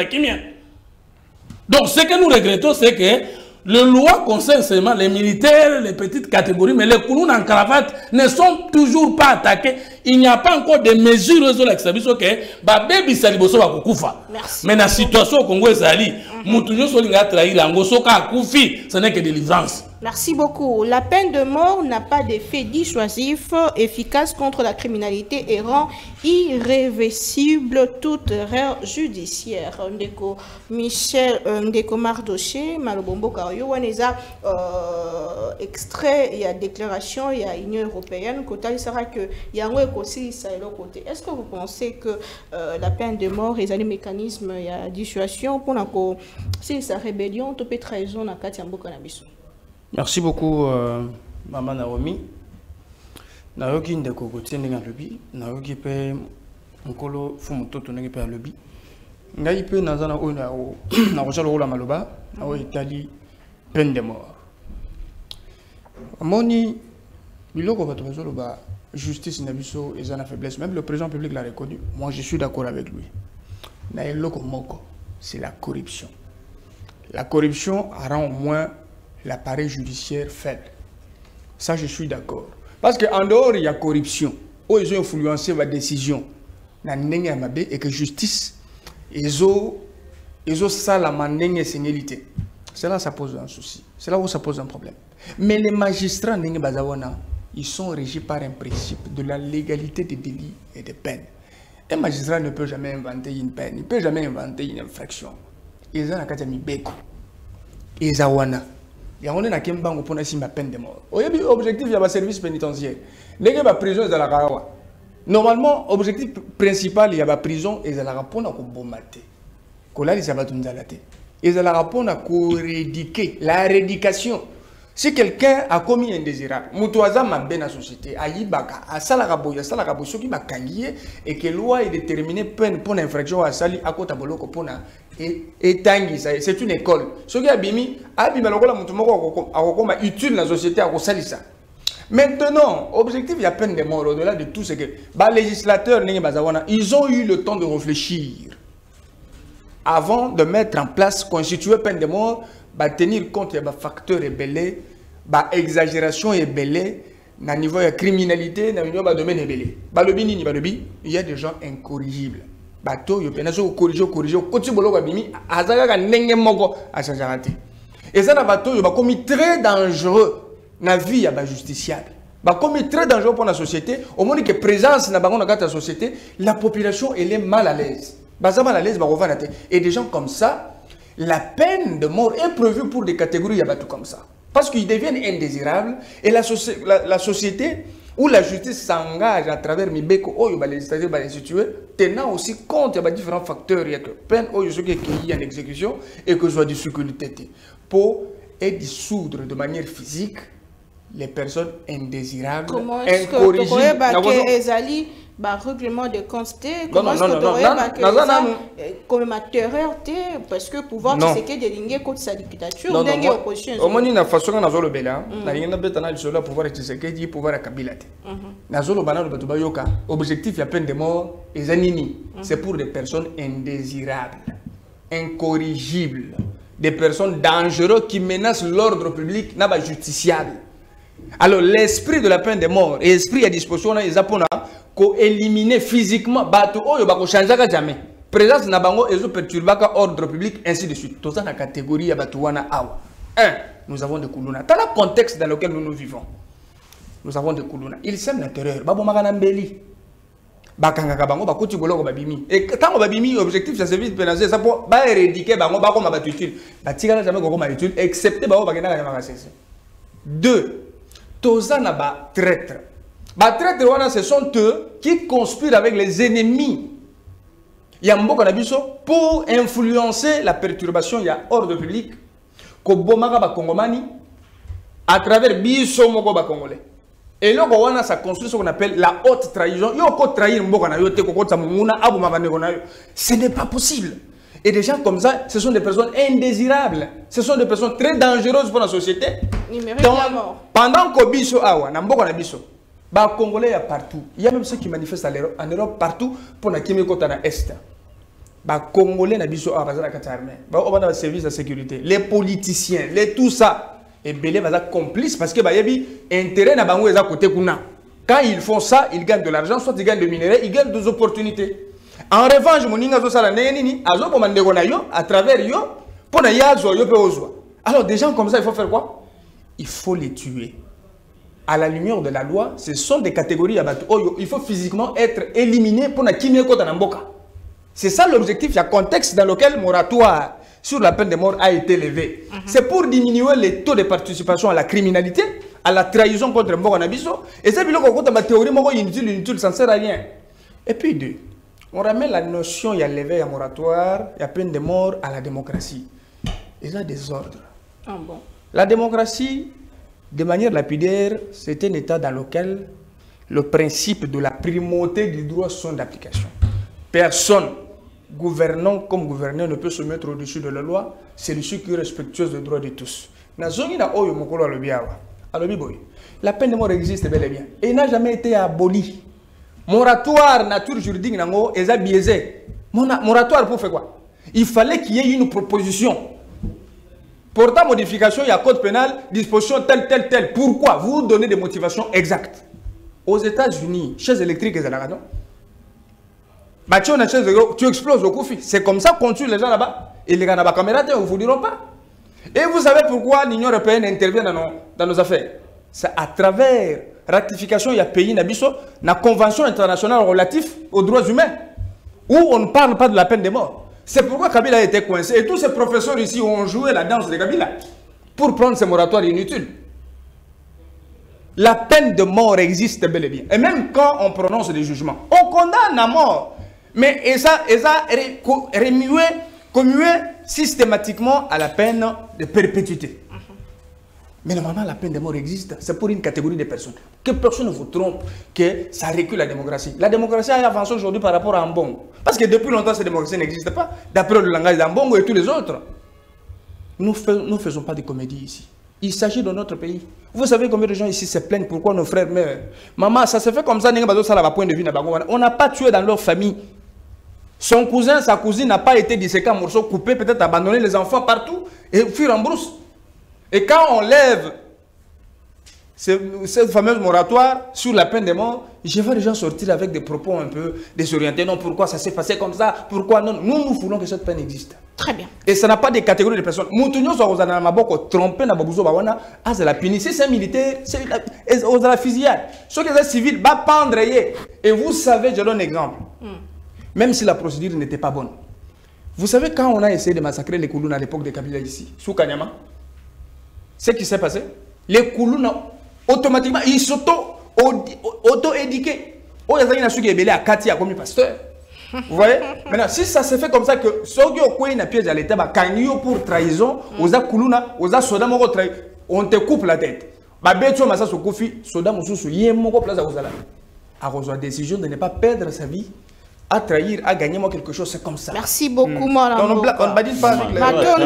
donc ce que nous regrettons, c'est que le loi concerne seulement les militaires, les petites catégories, mais les Koulouna en cravate ne sont toujours pas attaqués. il n'y a pas encore de mesures sur l'exabiso que baby saliboso va kukufa. Mais la situation au Congo est ali, mutunyo solinga trahi lango soka kufi, ce n'est que délivrance. Merci beaucoup. La peine de mort n'a pas d'effet dissuasif efficace contre la criminalité et rend irréversible toute erreur judiciaire. Ndeko Michel Ndeko Mardoché, Malobombo Kario, Waneza extrait, il y a déclaration, il y a Union européenne, côté il sera que il y a un aussi ça est l'autre côté. Est-ce que vous pensez que la peine de mort et les mécanismes il y a dissuasion pour que si sa rébellion, tu peux trahison na Katiambo Kanabiso? Merci beaucoup, Maman Naomi. Naoki ndeko kotie ndenge lobi, naoki pe nkolo fumu toto ndenge pe lobi. Ngai pe nazana o na kochalo la maloba, na o Italie peine de mort. Moni biloko bato bazolo ba justice na biso ezana faiblesse, même le président public l'a reconnu. Moi je suis d'accord avec lui. Na eloko moko, c'est la corruption. La corruption rend au moins l'appareil judiciaire faible. Ça, je suis d'accord. Parce qu'en dehors, il y a corruption. Où ils ont influencé ma décision. Et que justice, ils ont ça la manenge sénilité. C'est là ça pose un souci. C'est là où ça pose un problème. Mais les magistrats, ils sont régis par un principe de la légalité des délits et des peines. Un magistrat ne peut jamais inventer une peine. Il ne peut jamais inventer une infraction. Ils ont la Katami Beko. Ils ont il y a un kembango pour ma peine de mort. Objectif, il y a un service pénitentiaire. Les gens prison, ils ont normalement, objectif principal, il y a la prison, ils ont la pour bombarder. Kolali, ça va tout nous alater. Ils ont la pour éradiquer, la rééducation. Si quelqu'un a commis un indésirable, Moutouaza m'a bien la société, à Yibaka, à Salarabo, ce qui m'a kangié, et que la loi est déterminée peine pour l'infraction à Sali, à Kota Boloko, pour et tangi, c'est une école. Ce qui a bimi, Abimalokola Moutoumoko, à utile la société à Salisa. Maintenant, objectif, il y a peine de mort, au-delà de tout ce que les législateurs, ils ont eu le temps de réfléchir avant de mettre en place, constituer peine de mort, tenir compte des facteurs ébellés, exagération ébellée, na niveau de criminalité, na niveau de domaine ébellé. Il y a des gens incorrigibles. Bato yo pena so corriger koti boloko bimi azaka ndenge moko achajarate. Et ça na bato yo ba commis très dangereux na vie ya ba justiciable. Ba commis très dangereux pour la société, au moins que présence na bango na kata société, la population elle est mal à l'aise. Ba ça mal à l'aise ba revana te. Et des gens comme ça, la peine de mort est prévue pour des catégories ya bato comme ça. Parce qu'ils deviennent indésirables et la société où la justice s'engage à travers Mibeko, où les législateurs les situer, tenant aussi compte de différents facteurs, il y a que peine, où il y a en exécution et que ce soit difficulté pour dissoudre de manière physique les personnes indésirables, incorrigibles. Règlement de constater comment est-ce que tu aurais comme un terreur parce que pouvoir c'est que des lignes contre sa dictature ou des oppositions au moins une façon qu'on a zolo bela na ligne betana sur la pouvoir Tshisekedi pouvoir à Kabila na zolo banana batuba yoka objectif la peine de mort et zanini c'est pour des personnes indésirables, incorrigibles, des personnes dangereuses qui menacent l'ordre public n'a pas justiciable. Alors l'esprit de la peine de mort et l'esprit à disposition na ezapona ko éliminer physiquement bato oyo bako changer jamais présence na bango ezo perturbaka ordre public ainsi de suite. Tout ça na catégorie ya bato wana awa. Nous avons des kuluna. Dans le contexte dans lequel nous vivons, nous avons des kuluna. Ils sèment la terreur. Babo magana mbeli. Bakangaka bango bakoti boloko babimi. Et tant que babimi objectif ça service pénal ça pour ba éradiquer bango bako mabatutile. Batikala jamais ko mabatutile excepté babo bagenda na makasese. 2. Toza na ba traître. Ba traître wana ce sont eux qui conspirent avec les ennemis. Ya mboka na biso pour influencer la perturbation ya ordre public ko bomaka ba kongomani à travers biso moko ba congolais. Et là wana ça construit ce qu'on appelle la haute trahison. Yo ko trahir mboka na yo te ko kota munguna abu mabane ko na yo. Ce n'est pas possible. Et des gens comme ça, ce sont des personnes indésirables. Ce sont des personnes très dangereuses pour la société. Donc, pendant que biso awa, na mboka na biso, ba Congolais y a partout. Il y a même ceux qui manifestent en Europe partout pour na kimi kota na est. Ba Congolais na biso awa bazala katarme. Ba oba na service de sécurité, les politiciens, les tout ça et belé baza complice parce que ba yebi intérêt na bango eza côté kuna. Quand ils font ça, ils gagnent de l'argent, soit ils gagnent des minéraux, ils gagnent des opportunités. En revanche, à travers yo, pour alors des gens comme ça, il faut faire quoi? Il faut les tuer. À la lumière de la loi, ce sont des catégories. Il faut physiquement être éliminé pour ne. C'est ça l'objectif, il y a un contexte dans lequel le moratoire sur la peine de mort a été levé. C'est pour diminuer les taux de participation à la criminalité, à la trahison contre Mboka Nabiso. Et c'est que ma théorie, inutile, ça ne sert à rien. Et puis deux, on ramène la notion, il y a levé un moratoire, il y a peine de mort à la démocratie. Il y a des ordres. Ah bon. La démocratie, de manière lapidaire, c'est un état dans lequel le principe de la primauté du droit sont d'application. Personne, gouvernant comme gouverneur, ne peut se mettre au-dessus de la loi. C'est celui qui est respectueux des droits de tous. La peine de mort existe bel et bien. Et n'a jamais été abolie. Moratoire, nature juridique, est biaisé. Moratoire pour faire quoi? Il fallait qu'il y ait une proposition. Portant modification, il y a code pénal, disposition telle. Pourquoi? Vous donnez des motivations exactes. Aux États-Unis, chaise électrique, tu exploses au Koufi. C'est comme ça qu'on tue les gens là-bas. Et les gens là-bas, caméra, ils ne vous diront pas. Et vous savez pourquoi l'Union européenne intervient dans nos affaires? C'est à travers ratification, il y a pays Nabiso, la Convention internationale relative aux droits humains, où on ne parle pas de la peine de mort. C'est pourquoi Kabila a été coincé. Et tous ces professeurs ici ont joué la danse de Kabila pour prendre ces moratoires inutiles. La peine de mort existe bel et bien. Et même quand on prononce des jugements, on condamne à mort. Mais ça commué systématiquement à la peine de perpétuité. Mais normalement, la peine de mort existe. C'est pour une catégorie de personnes. Que personne ne vous trompe que ça recule la démocratie. La démocratie a avancé aujourd'hui par rapport à Mbongo. Parce que depuis longtemps, cette démocratie n'existe pas. D'après le langage d'Mbongo et tous les autres. Nous ne faisons pas de comédie ici. Il s'agit de notre pays. Vous savez combien de gens ici se plaignent pourquoi nos frères meurent. Maman, ça se fait comme ça. On n'a pas tué dans leur famille. Son cousin, sa cousine n'a pas été disséqué en morceaux, coupé, peut-être abandonné les enfants partout et fuir en brousse. Et quand on lève cette fameuse moratoire sur la peine de mort, je vois les gens sortir avec des propos un peu désorientés. Non, pourquoi ça s'est passé comme ça? Pourquoi non? Nous voulons que cette peine existe. Très bien. Et ça n'a pas de catégorie de personnes. Moutounio soit aux anamaboko trompé na babuzo bawana, ah c'est la puni. Si c'est un militaire, c'est aux la fusillade. Ceux qui sont civils, va pendre. Et vous savez, je donne un exemple. Même si la procédure n'était pas bonne. Vous savez quand on a essayé de massacrer les Koulouna à l'époque de Kabila ici, sous Kanyama, ce qui s'est passé, les Koulouna, automatiquement, ils s'auto-éduqués. Oh, il y a ceux qui est belé à Katia comme pasteur. Vous voyez? Maintenant, si ça se fait comme ça, que ceux qui ont coupé une pièce à l'État, pour trahison, aux Koulouna, aux soldats, on te coupe la tête. Babetio Massa Sokofi, soldats, Moussou, Yemoko, Plaza Ozala. A reçu la décision de ne pas perdre sa vie, à trahir, à gagner moi quelque chose, c'est comme ça. Merci beaucoup, mon on ne badine pas avec les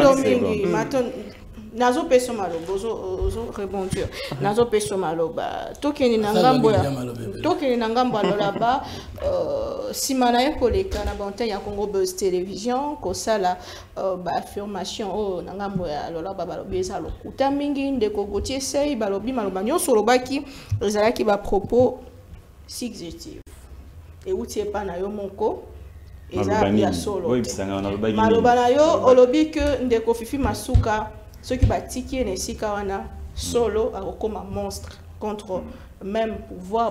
Nazo peso maloba, ozo rebondir. Nazo peso maloba. Tokeni nangambo là-bas. Simana ekoleka na bante ya Congo Buzz Télévision ko sala affirmation o nangambo ya lola balobi eza lokuta mingi ndeko Gauthier Sey balobi maloba nyonso lobaki ezalaki ba propos subjectifs. Et outie pa na yo moko eza ya solo. Maloba na yo olobi que ndeko Fifi Masuka ceux qui battent nesika wana solo comme un monstre contre même pouvoir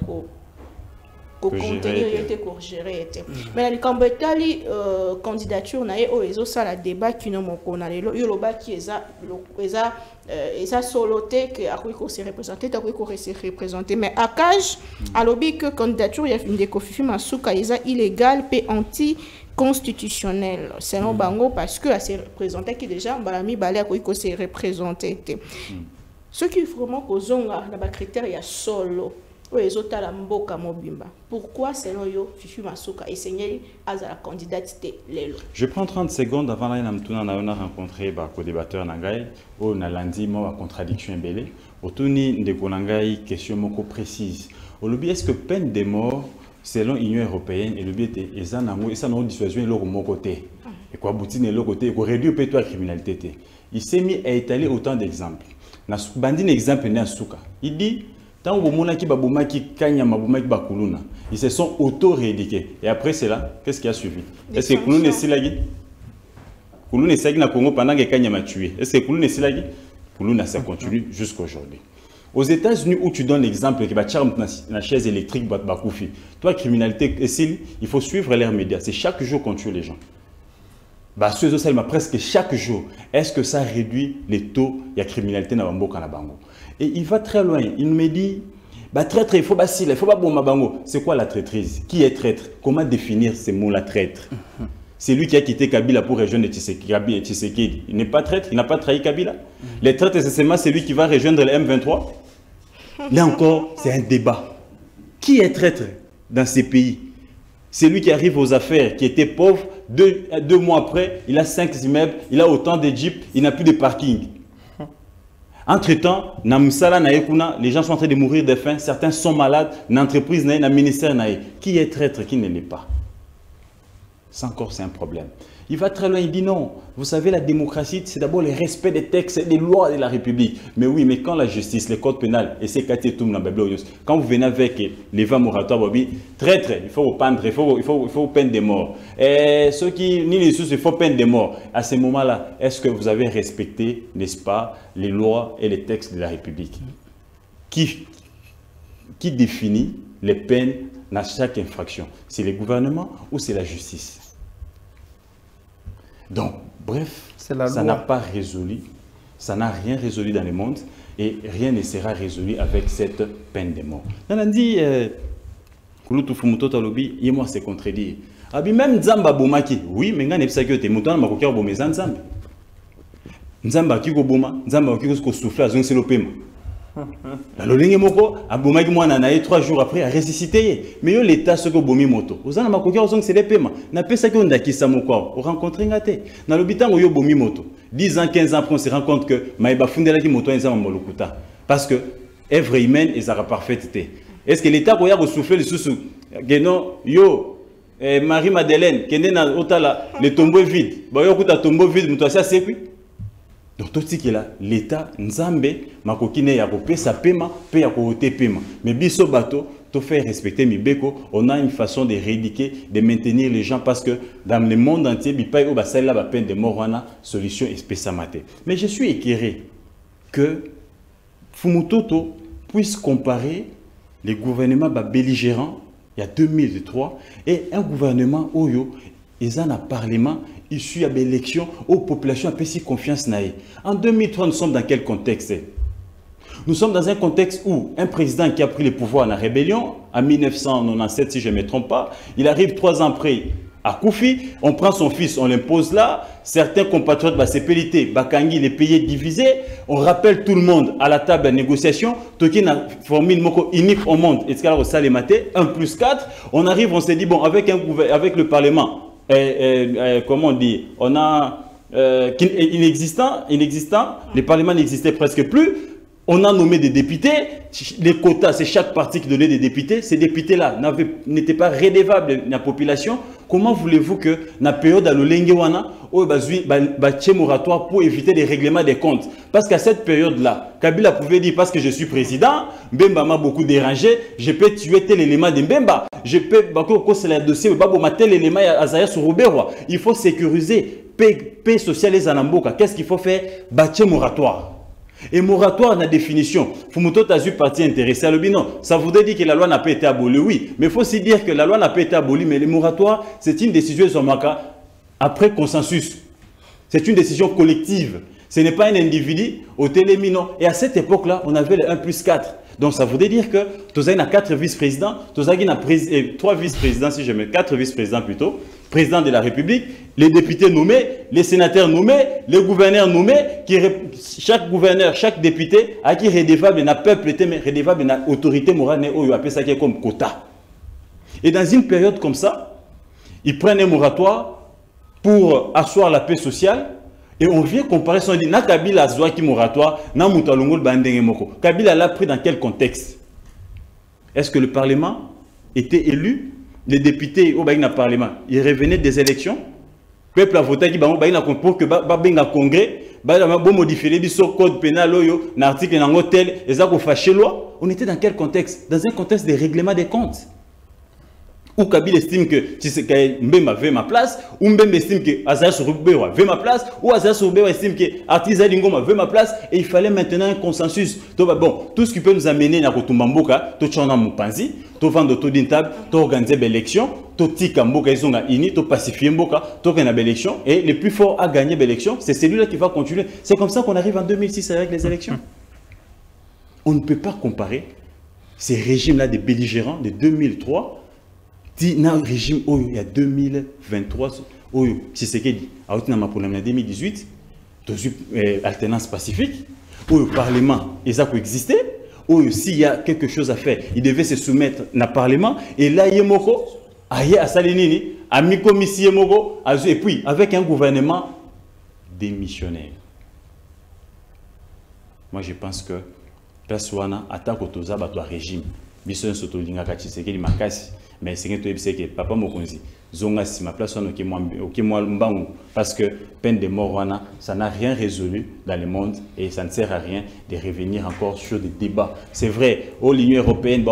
gérer. Mais la candidature na ezo ça la débat qui no moko na lelo yo loba qui eza soloté que akoiko se représenter mais à cage a lobby que candidature il y a une décofifi Masuka eza illégal pe anti constitutionnel selon bango parce que elle s'est représentée qui déjà balami balé akoiko se représenter ce qui vraiment kozonga na ba critères ya solo. Pourquoi selon yo Fifi Masuka essayé à la candidature lelo? Je prends 30 secondes avant là on a rencontré ba co-débatteur nangai au na lundi moi contradiction belé autouni de konangai question moko précise. Au lobby est-ce que peine de mort selon l'Union européenne et le but est ça n'a dissuasion leur mon côté et quoi boutine leur côté pour réduire peut-être la criminalité. Il s'est mis à étaler autant d'exemples. Na bandi un exemple na Suka. Il dit Tant ils se sont auto-rééduqués. Et après cela, qu'est-ce qui a suivi? Est-ce que Kouloune est silagi? Kouloune est silagi na Congo pendant que Kanya m'a tué. Est-ce que Kouloune est silagi? Kouloune ça continue jusqu'à aujourd'hui. Aux États-Unis, où tu donnes l'exemple que la chaise électrique Bakoufi, toi, criminalité, il faut suivre leurs médias. C'est chaque jour qu'on tue les gens. Presque chaque jour. Est-ce que ça réduit les taux de criminalité dans Bambo Kanabango? Et il va très loin. Il me dit, traître, il faut il faut pas bon Mabango. C'est quoi la traîtrise? Qui est traître? Comment définir ces mots-là, traître? C'est lui qui a quitté Kabila pour rejoindre Tshisekedi. Il n'est pas traître, il n'a pas trahi Kabila. Les traîtres, c'est seulement celui qui va rejoindre le M23. Là encore, c'est un débat. Qui est traître dans ces pays? C'est lui qui arrive aux affaires, qui était pauvre. Deux mois après, il a 5 immeubles, il a autant de jeeps, il n'a plus de parking. Entre-temps, les gens sont en train de mourir de faim, certains sont malades, l'entreprise n'a un ministère. Qui est traître, qui ne l'est pas? Ça encore, c'est un problème. Il va très loin, il dit non. Vous savez, la démocratie, c'est d'abord le respect des textes et des lois de la République. Mais oui, mais quand la justice, le code pénal, et c'est quand vous venez avec les vents moratoires, traître, il faut peindre, il faut peindre des morts. Et ceux qui, ni les sous, il faut peindre des morts. À ce moment-là, est-ce que vous avez respecté, n'est-ce pas, les lois et les textes de la République? Qui définit les peines dans chaque infraction? C'est le gouvernement ou c'est la justice? Donc, bref, ça n'a pas résolu, ça n'a rien résolu dans le monde et rien ne sera résolu avec cette peine de mort. On a dit, Kouloutou Fumuto Talobi, et moi c'est contredit. Même Nzamba Bomaki, oui, mais on a dit que tu es mouton, mais tu as dit que Nzamba. Nzamba qui go boma, Nzamba qui go souffler, donc c'est le paiement. La lolenge moko, abomaki mwana na 3 jours après a ressuscité. Mais yo l'état ce que bomi moto. Ozana makokia ozong c'est les paiements. Na pesa ki ondaki sa moko, o rencontrer ngate. Na lobitango yo bomi moto. 10 ans 15 ans après on se rend compte que maïba fundela ki moto enza molokuta. Parce que œuvre humaine est à parfaiteté. Est-ce que l'état ko ya ko souffler le sous geno yo Marie-Madeleine kende na otala le tombeau vide. Ba yo kuta tombeau vide muto asa sekwi. Donc tout ce qui est là, l'État, Nzambe, makokine ya kopesa pema, pe ya kote pema. Mais biso bateau, tout fait respecter Mibeko, on a une façon de rééduquer, de maintenir les gens parce que dans le monde entier, bipa yo basel la peine de mort wana solution espèce-maté. Mais je suis éclairé que Fumutoto puisse comparer les gouvernements belligérants il y a 2003 et un gouvernement Oyo, ils ont un parlement issu de l'élection aux populations à si confiance. En 2003, nous sommes dans quel contexte? Nous sommes dans un contexte où un président qui a pris le pouvoir en rébellion, en 1997 si je ne me trompe pas, il arrive 3 ans après à Koufi, on prend son fils, on l'impose là, certains compatriotes va s'épéliter, Bakangi, les pays divisés, on rappelle tout le monde à la table de négociation, Toki a formule unique au monde, et ce qu'il y a au Salématé, 1+4, on arrive, on s'est dit, bon, avec le Parlement, comment on dit, on a inexistant, les parlements n'existaient presque plus, on a nommé des députés, les quotas, c'est chaque parti qui donnait des députés, ces députés-là n'étaient pas redevables de la population. Comment voulez-vous que, dans la période de l'Olengewana, on ait moratoire pour éviter les règlements des comptes? Parce qu'à cette période-là, Kabila pouvait dire, parce que je suis président, Mbemba m'a beaucoup dérangé, je peux tuer tel élément de Mbemba, je peux, c'est le dossier, tel élément à Zaya sur Roberwa. Il faut sécuriser, paix sociale et Zanamboka. Qu'est-ce qu'il faut faire? Bâtir moratoire. Et moratoire, la définition, Fumuto Tazu parti intéressé à l'objet, non. Ça voudrait dire que la loi n'a pas été abolie, oui. Mais il faut aussi dire que la loi n'a pas été abolie, mais le moratoire, c'est une décision après consensus. C'est une décision collective. Ce n'est pas un individu au télémino. Et à cette époque-là, on avait le 1+4. Donc ça voudrait dire que Tozaï a 4 vice-présidents, Tozaï a 3 vice-présidents, si je mets 4 vice-présidents plutôt, président de la République, les députés nommés, les sénateurs nommés, les gouverneurs nommés, chaque gouverneur, chaque député, à qui redevable n'a peuple, mais redevable n'a autorité morale, ou appelle ça comme quota. Et dans une période comme ça, ils prennent un moratoire pour asseoir la paix sociale. Et on vient comparer son dit, na Kabila Zoa qui moratoire, na Moutalongol Bandenge Moko. Kabila l'a pris dans quel contexte? Est-ce que le Parlement était élu? Les députés au Parlement, ils revenaient des élections. Le peuple a voté pour que Babenga Congrès, bon modifier le code pénal, l'article dans l'hôtel, et ça fâché loi. On était dans quel contexte? Dans un contexte de règlement des comptes. Ou Kabila estime que Mbemba veut ma place, ou Mbemba estime que Azaz Soubewa veut ma place, ou Azaz Soubewa estime que Artisa Lingoma veut ma place, et il fallait maintenant un consensus. Bon, tout ce qui peut nous amener à Kotumbamboka, tout chana Mupanzi, tout vendre autour d'une table, tout organiser une élection, tout tika Mboka ils ont ini, tout pacifier Mboka, tout gagner une élection, et le plus fort à gagner l'élection, c'est celui-là qui va continuer. C'est comme ça qu'on arrive en 2006 avec les élections. On ne peut pas comparer ces régimes-là de belligérants de 2003. Dans le régime il y a 2023, si c'est ce qu'il dit, en 2018, alternance pacifique, où le Parlement est existé, où s'il y a quelque chose à faire, il devait se soumettre au Parlement, et là, il y a à Salinini, à Mikomissi, et puis avec un gouvernement démissionnaire. Moi, je pense que Persouana attaque au régime. Bisson Sotolinga Kachiseke, Makasi. Mais c'est que papa Mokonzi, Zonga si ma place parce que peine de mort, ça n'a rien résolu dans le monde et ça ne sert à rien de revenir encore sur des débats. C'est vrai, l'Union européenne,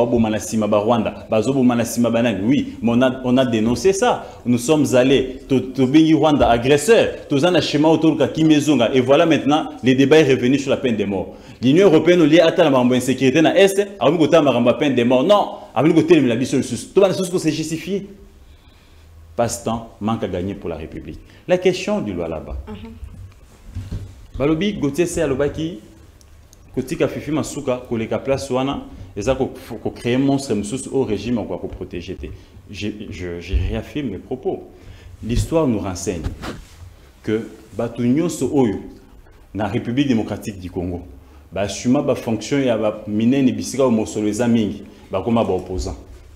oui, mais on a dénoncé ça. Nous sommes allés, Rwanda agresseur, et voilà maintenant, les débats est revenu sur la peine de mort. L'Union européenne, il y a une sécurité dans l'Est, avec une peine de mort. Non, avec une côté de la mission, tout le c'est justifié. Passe-temps, manque à gagner pour la République. La question du loi là-bas. Balobi, Gauthier, c'est Alobaki, Koti Kafifi Masuka, Koleka Place Wana, et ça, qu'on crée un monstre au régime, pour protéger. Je réaffirme mes propos. L'histoire nous renseigne que Batunion Soyo, dans la République démocratique du Congo, Bashuma ba fonction ya ba mine ni bisika o mosoleza mingi ba koma ba opposant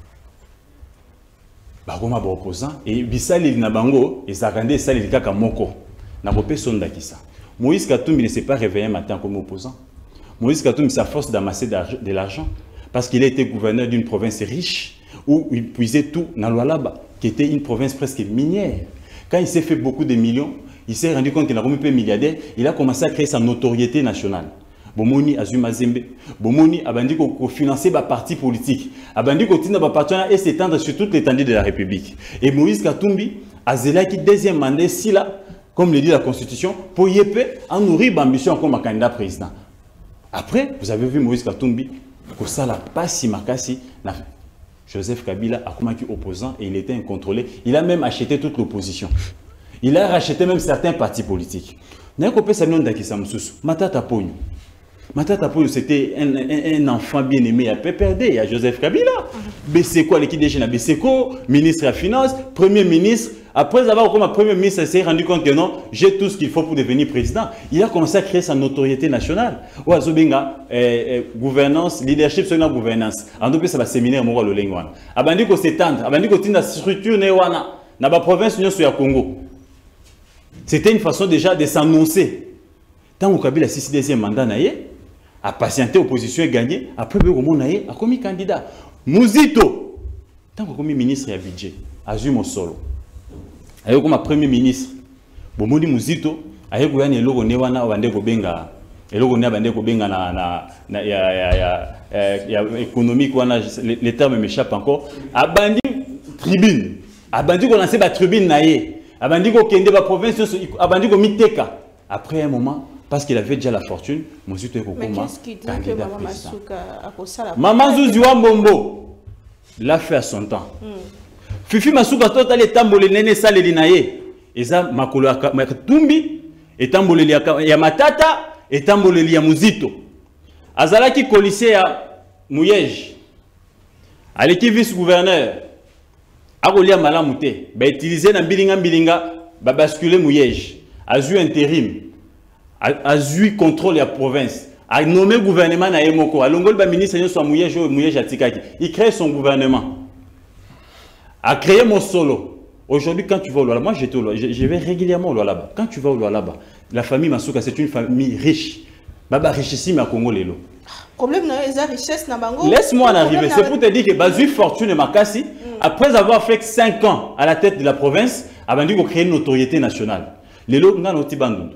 et bisali na bango ezakande sali kaka moko na kopé sonda kisa. Moïse Katumbi ne s'est pas réveillé un matin comme opposant. Moïse Katumbi sa force d'amasser de l'argent parce qu'il a été gouverneur d'une province riche où il puisait tout dans Lualaba qui était une province presque minière. Quand il s'est fait beaucoup de millions, il s'est rendu compte qu'il n'a pas pu milliardaire, il a commencé à créer sa notoriété nationale. Bomoni Azuma Zembe, Bomoni abandi ko financer ba parti politique, abandi ko tina ba partenaire et s'étendre sur toute l'étendue de la République. Et Moïse Katumbi a zélé qui deuxième mandat si là, comme le dit la Constitution, pour yépe en nourrir l'ambition comme un candidat président. Après, vous avez vu Moïse Katumbi que ça l'a pas si makasi na Joseph Kabila a comme opposant et il était incontrôlé. Il a même acheté toute l'opposition. Il a racheté même certains partis politiques. N'importe ça non d'Akissa Moussous, Matata Pogno. Matata Pogno, c'était un enfant bien aimé à PPRD, à Joseph Kabila. Besseko, l'équipe des jeunes à Besseko, ministre de la Finance, premier ministre. Après avoir comme premier ministre, il s'est rendu compte que non, j'ai tout ce qu'il faut pour devenir président. Il a commencé à créer sa notoriété nationale. Ou à Zobinga, gouvernance, leadership sur la gouvernance. En tout cas, ça va séminaire Moro le Lengwan. Abandi ko s'étendre, abandi ko tina structure newana, na ba province union sur Congo. C'était une façon déjà de s'annoncer. Tant que Kabila a 6e mandat, a patienté, opposition et gagné, après il a commis candidat. Mouzito, tant que commis ministre et à budget, a eu mon solo. Il a comme premier ministre. Bomoni Mouzito, a eu un élogo newana, ou un benga, élogo benga na économique, les termes m'échappent encore. A bandi tribune, a bandi qu'on a lancé la tribune naïe. Abandi ko kende ba province, abandi ko miteka. Après un moment, parce qu'il avait déjà la fortune, Mouzito est mais qu'est-ce qui dit que Maman Masuka a causé la Maman Zouziwa Mbombo l'a fait à son temps. Fifi Masuka total est tambole nene sale linaye. Eza makolo Katumbi et tambole ya matata et tambole ya Mouzito. Azalaki kolise ya Mouyej. Aleki vice-gouverneur. Agolia Malamute, ba utiliser na bilinga, ba basculer Mouyej, a eu intérim, a eu contrôle de la province, a nommé gouvernement na Yemoko, a longol ba ministre soit Mouyej Atikaki, il crée son gouvernement, a créé mon solo. Aujourd'hui, quand tu vas au Lualaba, moi j'étais au Lualaba, je vais régulièrement au Lualaba. Quand tu vas au Lualaba, la famille Masuka, c'est une famille riche, baba richissime à Congo Lelo. Problème de la richesse na bango. Laisse-moi en arriver. C'est pour te dire que Bazui Fortune et Makassi, après avoir fait 5 ans à la tête de la province, a vendu créer une notoriété nationale. Les lots n'ont pas bandou.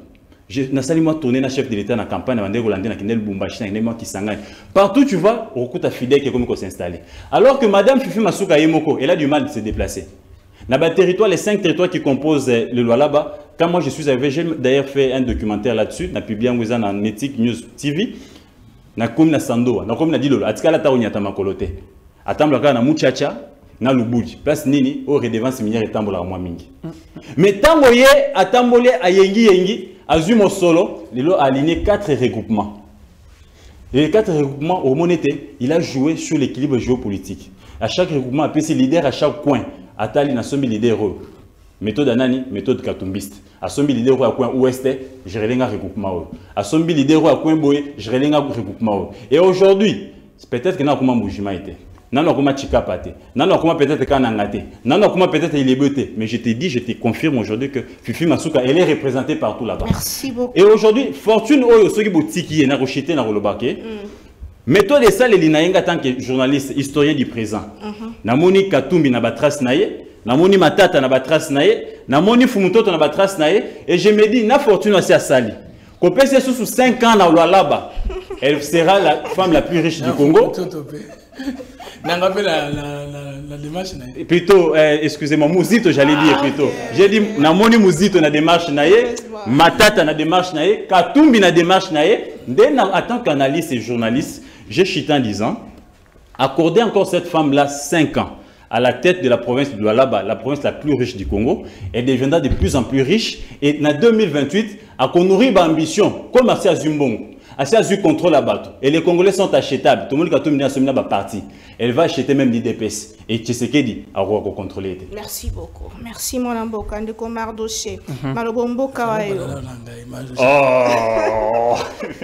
Nasali moi tourner na chef de l'État na campagne na Rolande na Kindel Bumbashi na Kindel Kisangani. Partout tu vas, Okuta Fidèle qui est comme s'installer. Alors que Madame Fifi Masuka Yemoko, elle a du mal de se déplacer. Dans le territoire, les 5 territoires qui composent le Lualaba, quand moi je suis arrivé, j'ai d'ailleurs fait un documentaire là-dessus, na publié en Ethic News TV, na comme na Sando, na comme na Dilolo, atikala ta onyata makolote. Atambla ka na Muchacha, na Lubuji, place nini au redevance minière etambola mwa mingi. Mais tango ye atambole ayengi Azumo Solo, il a aligné 4 regroupements. Et les 4 regroupements, au monété, il a joué sur l'équilibre géopolitique. À chaque regroupement, a ses leaders à chaque coin. Atali n'a sommi leader. Méthode Anani, méthode Katumbiste. A sommi leader à coin ouest, je relève un regroupement. A sommi leader à coin boé, je relève un regroupement. Et aujourd'hui, peut-être que n'a comment Moujima était. Non, comment Chikapate. Non, comment peut-être Kanangate. Non, comment peut-être il est beuté. Mais je te dis, je te confirme aujourd'hui que Fifi Masuka, elle est représentée partout là-bas. Merci beaucoup. Et aujourd'hui, fortune Oyo, ceux qui botiki, n'a rochité, n'a rolobake. Méthode de ça, les linayenga tant que journaliste, historien du présent. Namoni Katumbi n'a batras naye. Namoni Matata n'a batras naye. Namoni Fumutoto n'a batras naye. Et je me dis, na fortune aussi à Sali. Qu'on peut se sous 5 ans là-bas. Elle sera la femme la plus riche du Congo. La démarche plutôt, excusez-moi, Mouzito, j'allais dire plutôt. J'ai dit, Namoni Mouzito na démarche naye, Matata na démarche naye, Katumbi na démarche naye. En tant qu'analyste et journaliste, j'ai chité en disant, accorder encore cette femme-là 5 ans à la tête de la province de Lualaba, la province la plus riche du Congo, elle deviendra de plus en plus riche. Et en 2028, à Konuri ambition, comme à Zumbongo. Assez contrôle la bateau. Et les Congolais sont achetables. Tout le monde qui a terminé à ce moment parti. Elle va acheter même l'IDPS. Et Tshisekedi a contrôler. Merci beaucoup. Merci mon amboka. Ndeko Mardoché. Malobombo Kawayo. Oh.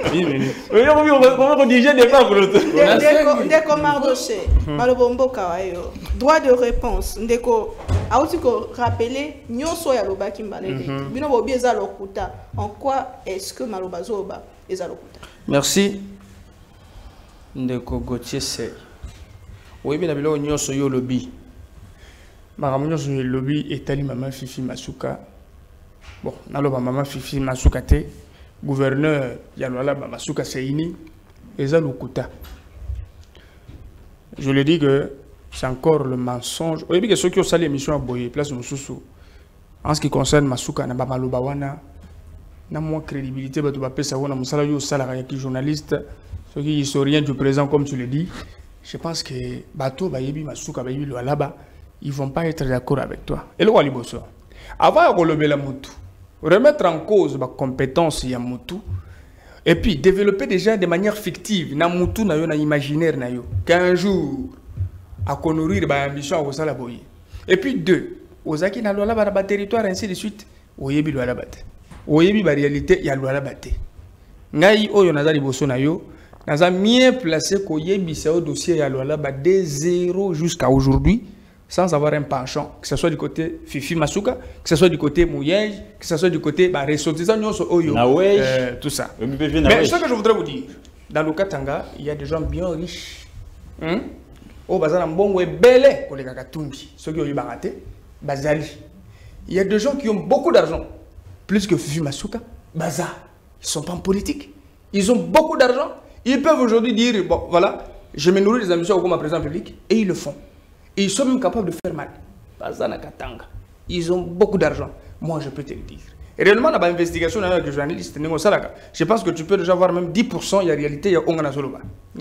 On dit j'ai des pas pour le tout. Ndeko Mardoché. Malobombo Kawayo. Droit de réponse. Ndeko. Autiko rappeler nyonso ya loba kimbalele. Bino bobi eza lokuta. En quoi est-ce que Malobazoba eza lokuta? Merci. Ndeko Gauthier Sey. Oui, bien abilo nyonso yo lobby. Maramu nyonso yo lobby etali maman Fifi Masuka. Bon, naloba maman Fifi Masuka te gouverneur ya Lualaba Masuka Seini eza lokuta. Je le dis que c'est encore le mensonge. Oui, bien que ceux qui ont sali l'émission à Boye place Moussousou. En ce qui concerne Masuka na bamaloba wana na moins crédibilité ba to ba pesa wana musala yo sala ki journaliste ceux qui historiens du présent comme tu le dis. Je pense que bato ba yebi Masuka ba yebi Lualaba ils vont pas être d'accord avec toi. Et le waliboso. Avant de relever la mutu, remettre en cause ma compétence ya mutu et puis développer déjà de manière fictive na mutu na yo na imaginaire na yo qu'un jour à nourrir ba ambition au sala boye. Et puis 2, aux aki na Lualaba ba territoire ainsi de suite, oyebi Lualaba te. Oyebi ba réalité ya Lualaba te. Ngai oyo nazali boso na yo, naza mieux placé koyebi sa dossier ya Lualaba de 0 jusqu'à aujourd'hui sans avoir un penchant, que ce soit du côté Fifi Masuka, que ce soit du côté Mouyej, que ce soit du côté ressortissant oyo, tout ça. Mais ce que je voudrais vous dire, dans le Katanga, il y a des gens bien riches. Oh, bazana mbongo ebele koleka Katumbi, ceux qui ont eu baraté, bazali. Il y a des gens qui ont beaucoup d'argent, plus que Fifi Masuka, baza. Ils sont pas en politique. Ils ont beaucoup d'argent. Ils peuvent aujourd'hui dire bon voilà, je me nourris des ambitions comme président public et ils le font. Et ils sont même capables de faire mal. Bazana Katanga. Ils ont beaucoup d'argent. Moi je peux te le dire. Et réellement dans l'investigation avec les journalistes, je pense que tu peux déjà voir même 10% il y a réalité il y a Ongana Soloba.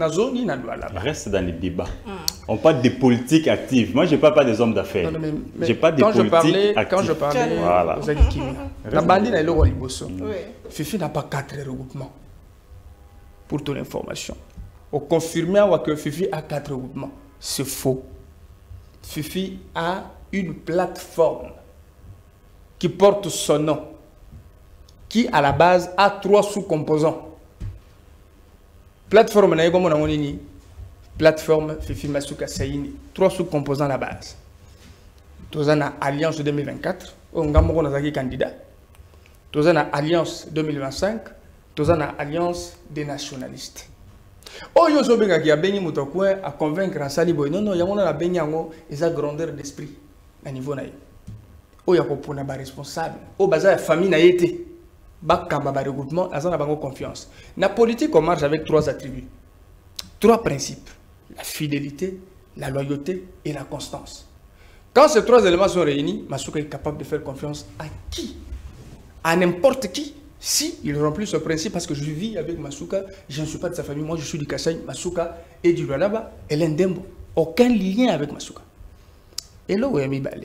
Reste dans les débats. On parle des politiques actives. Moi, je ne parle pas des hommes d'affaires. Je n'ai pas des politiques actives. Quand je parlais voilà. aux Adikimi, la bandine est le Liboso. Fifi n'a pas 4 regroupements. Pour ton information. On confirme que Fifi a 4 regroupements. C'est faux. Fifi a une plateforme qui porte son nom, qui à la base a 3 sous-composants. Plateforme plateforme Fifi Masuka Seini, 3 sous-composants à la base. Tozana Alliance 2024, on a candidat. Tozana Alliance 2025, Tozana Alliance des nationalistes. Oh, yo so benga ki abeni mutokwe a convaincre Sali Boy. Non, il y a beni yango eza grandeur d'esprit à niveau na yo. Oh, ya ko pona ba responsable. Oh, baza famille na yete. bakamba ba regroupement, azana bango confiance. La politique on marche avec 3 attributs. 3 principes. La fidélité, la loyauté et la constance. Quand ces 3 éléments sont réunis, Masuka est capable de faire confiance à qui? À n'importe qui. Si il remplit ce principe, parce que je vis avec Masuka, je ne suis pas de sa famille, moi je suis du Kassai, Masuka et du Lualaba, et l'Indembo. Aucun lien avec Masuka. Et là où il y a mis balé.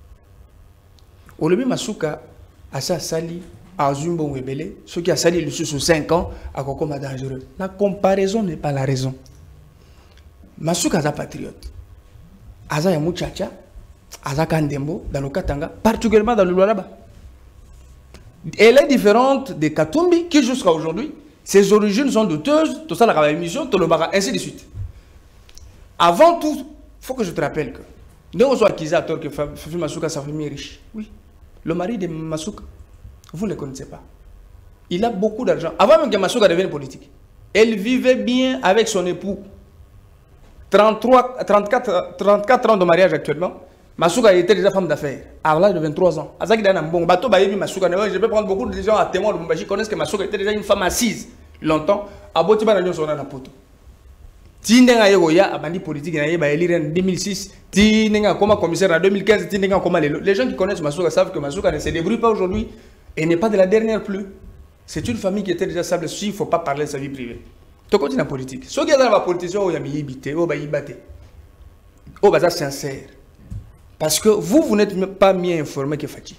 Au début, Masuka a sa sali, à Zumbo Webele, ce qui a sali le sous 5 ans, à Kokoma dangereux. La comparaison n'est pas la raison. Masuka est un patriote. Aza ya Muchacha, Aza Kandembo, dans le Katanga, particulièrement dans le Lualaba. Elle est différente de Katumbi, qui jusqu'à aujourd'hui, ses origines sont douteuses, tout ça, la émission, tout le barat, ainsi de suite. Avant tout, il faut que je te rappelle que, nous sommes accusés à tort que Fifi Masuka, sa famille est riche. Oui. Le mari de Masuka, vous ne le connaissez pas. Il a beaucoup d'argent. Avant même que Masuka devienne politique, elle vivait bien avec son époux. 34 ans de mariage actuellement. Masuka était déjà femme d'affaires à l'âge de 23 ans. Je peux prendre beaucoup de gens à témoin de Mumbashi connaissent que Masuka était déjà une femme assise longtemps. À Botiba na sona na poto. Tindenga yegoya abandi politique na yeba élire en 2006, tindenga comme commissaire en 2015, tindenga comme les gens qui connaissent Masuka savent que Masuka ne se débrouille pas aujourd'hui et n'est pas de la dernière plus. C'est une famille qui était déjà stable, il ne faut pas parler de sa vie privée. Tu continues la politique. Ceux qui sont dans la politique, ils ont yibité, ils ont yibaté. Ils sont sincères. Parce que vous n'êtes pas mieux informé que Fati.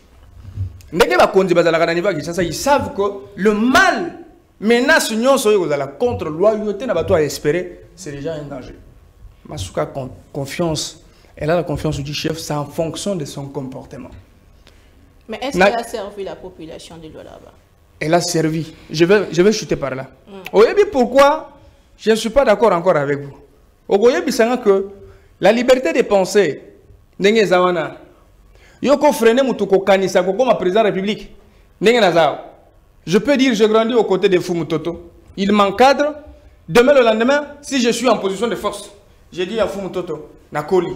Ils savent que le mal menace contre la loyauté, à espérer, c'est déjà un danger. Masuka confiance, elle a la confiance du chef, c'est en fonction de son comportement. Mais est-ce qu'elle a servi la population de Lualaba? Elle a servi. Je vais chuter par là. Oyebi, pourquoi je ne suis pas d'accord encore avec vous? Oyebi, c'est que la liberté de penser, Nenge Zawana. Yoko freine mutuko kanisa comme président de la République. Nenge Nazao. Je peux dire, je grandis aux côtés de Fumutoto. Il m'encadre. Demain le lendemain, si je suis en position de force, j'ai dit à Fumutoto, Nakoli,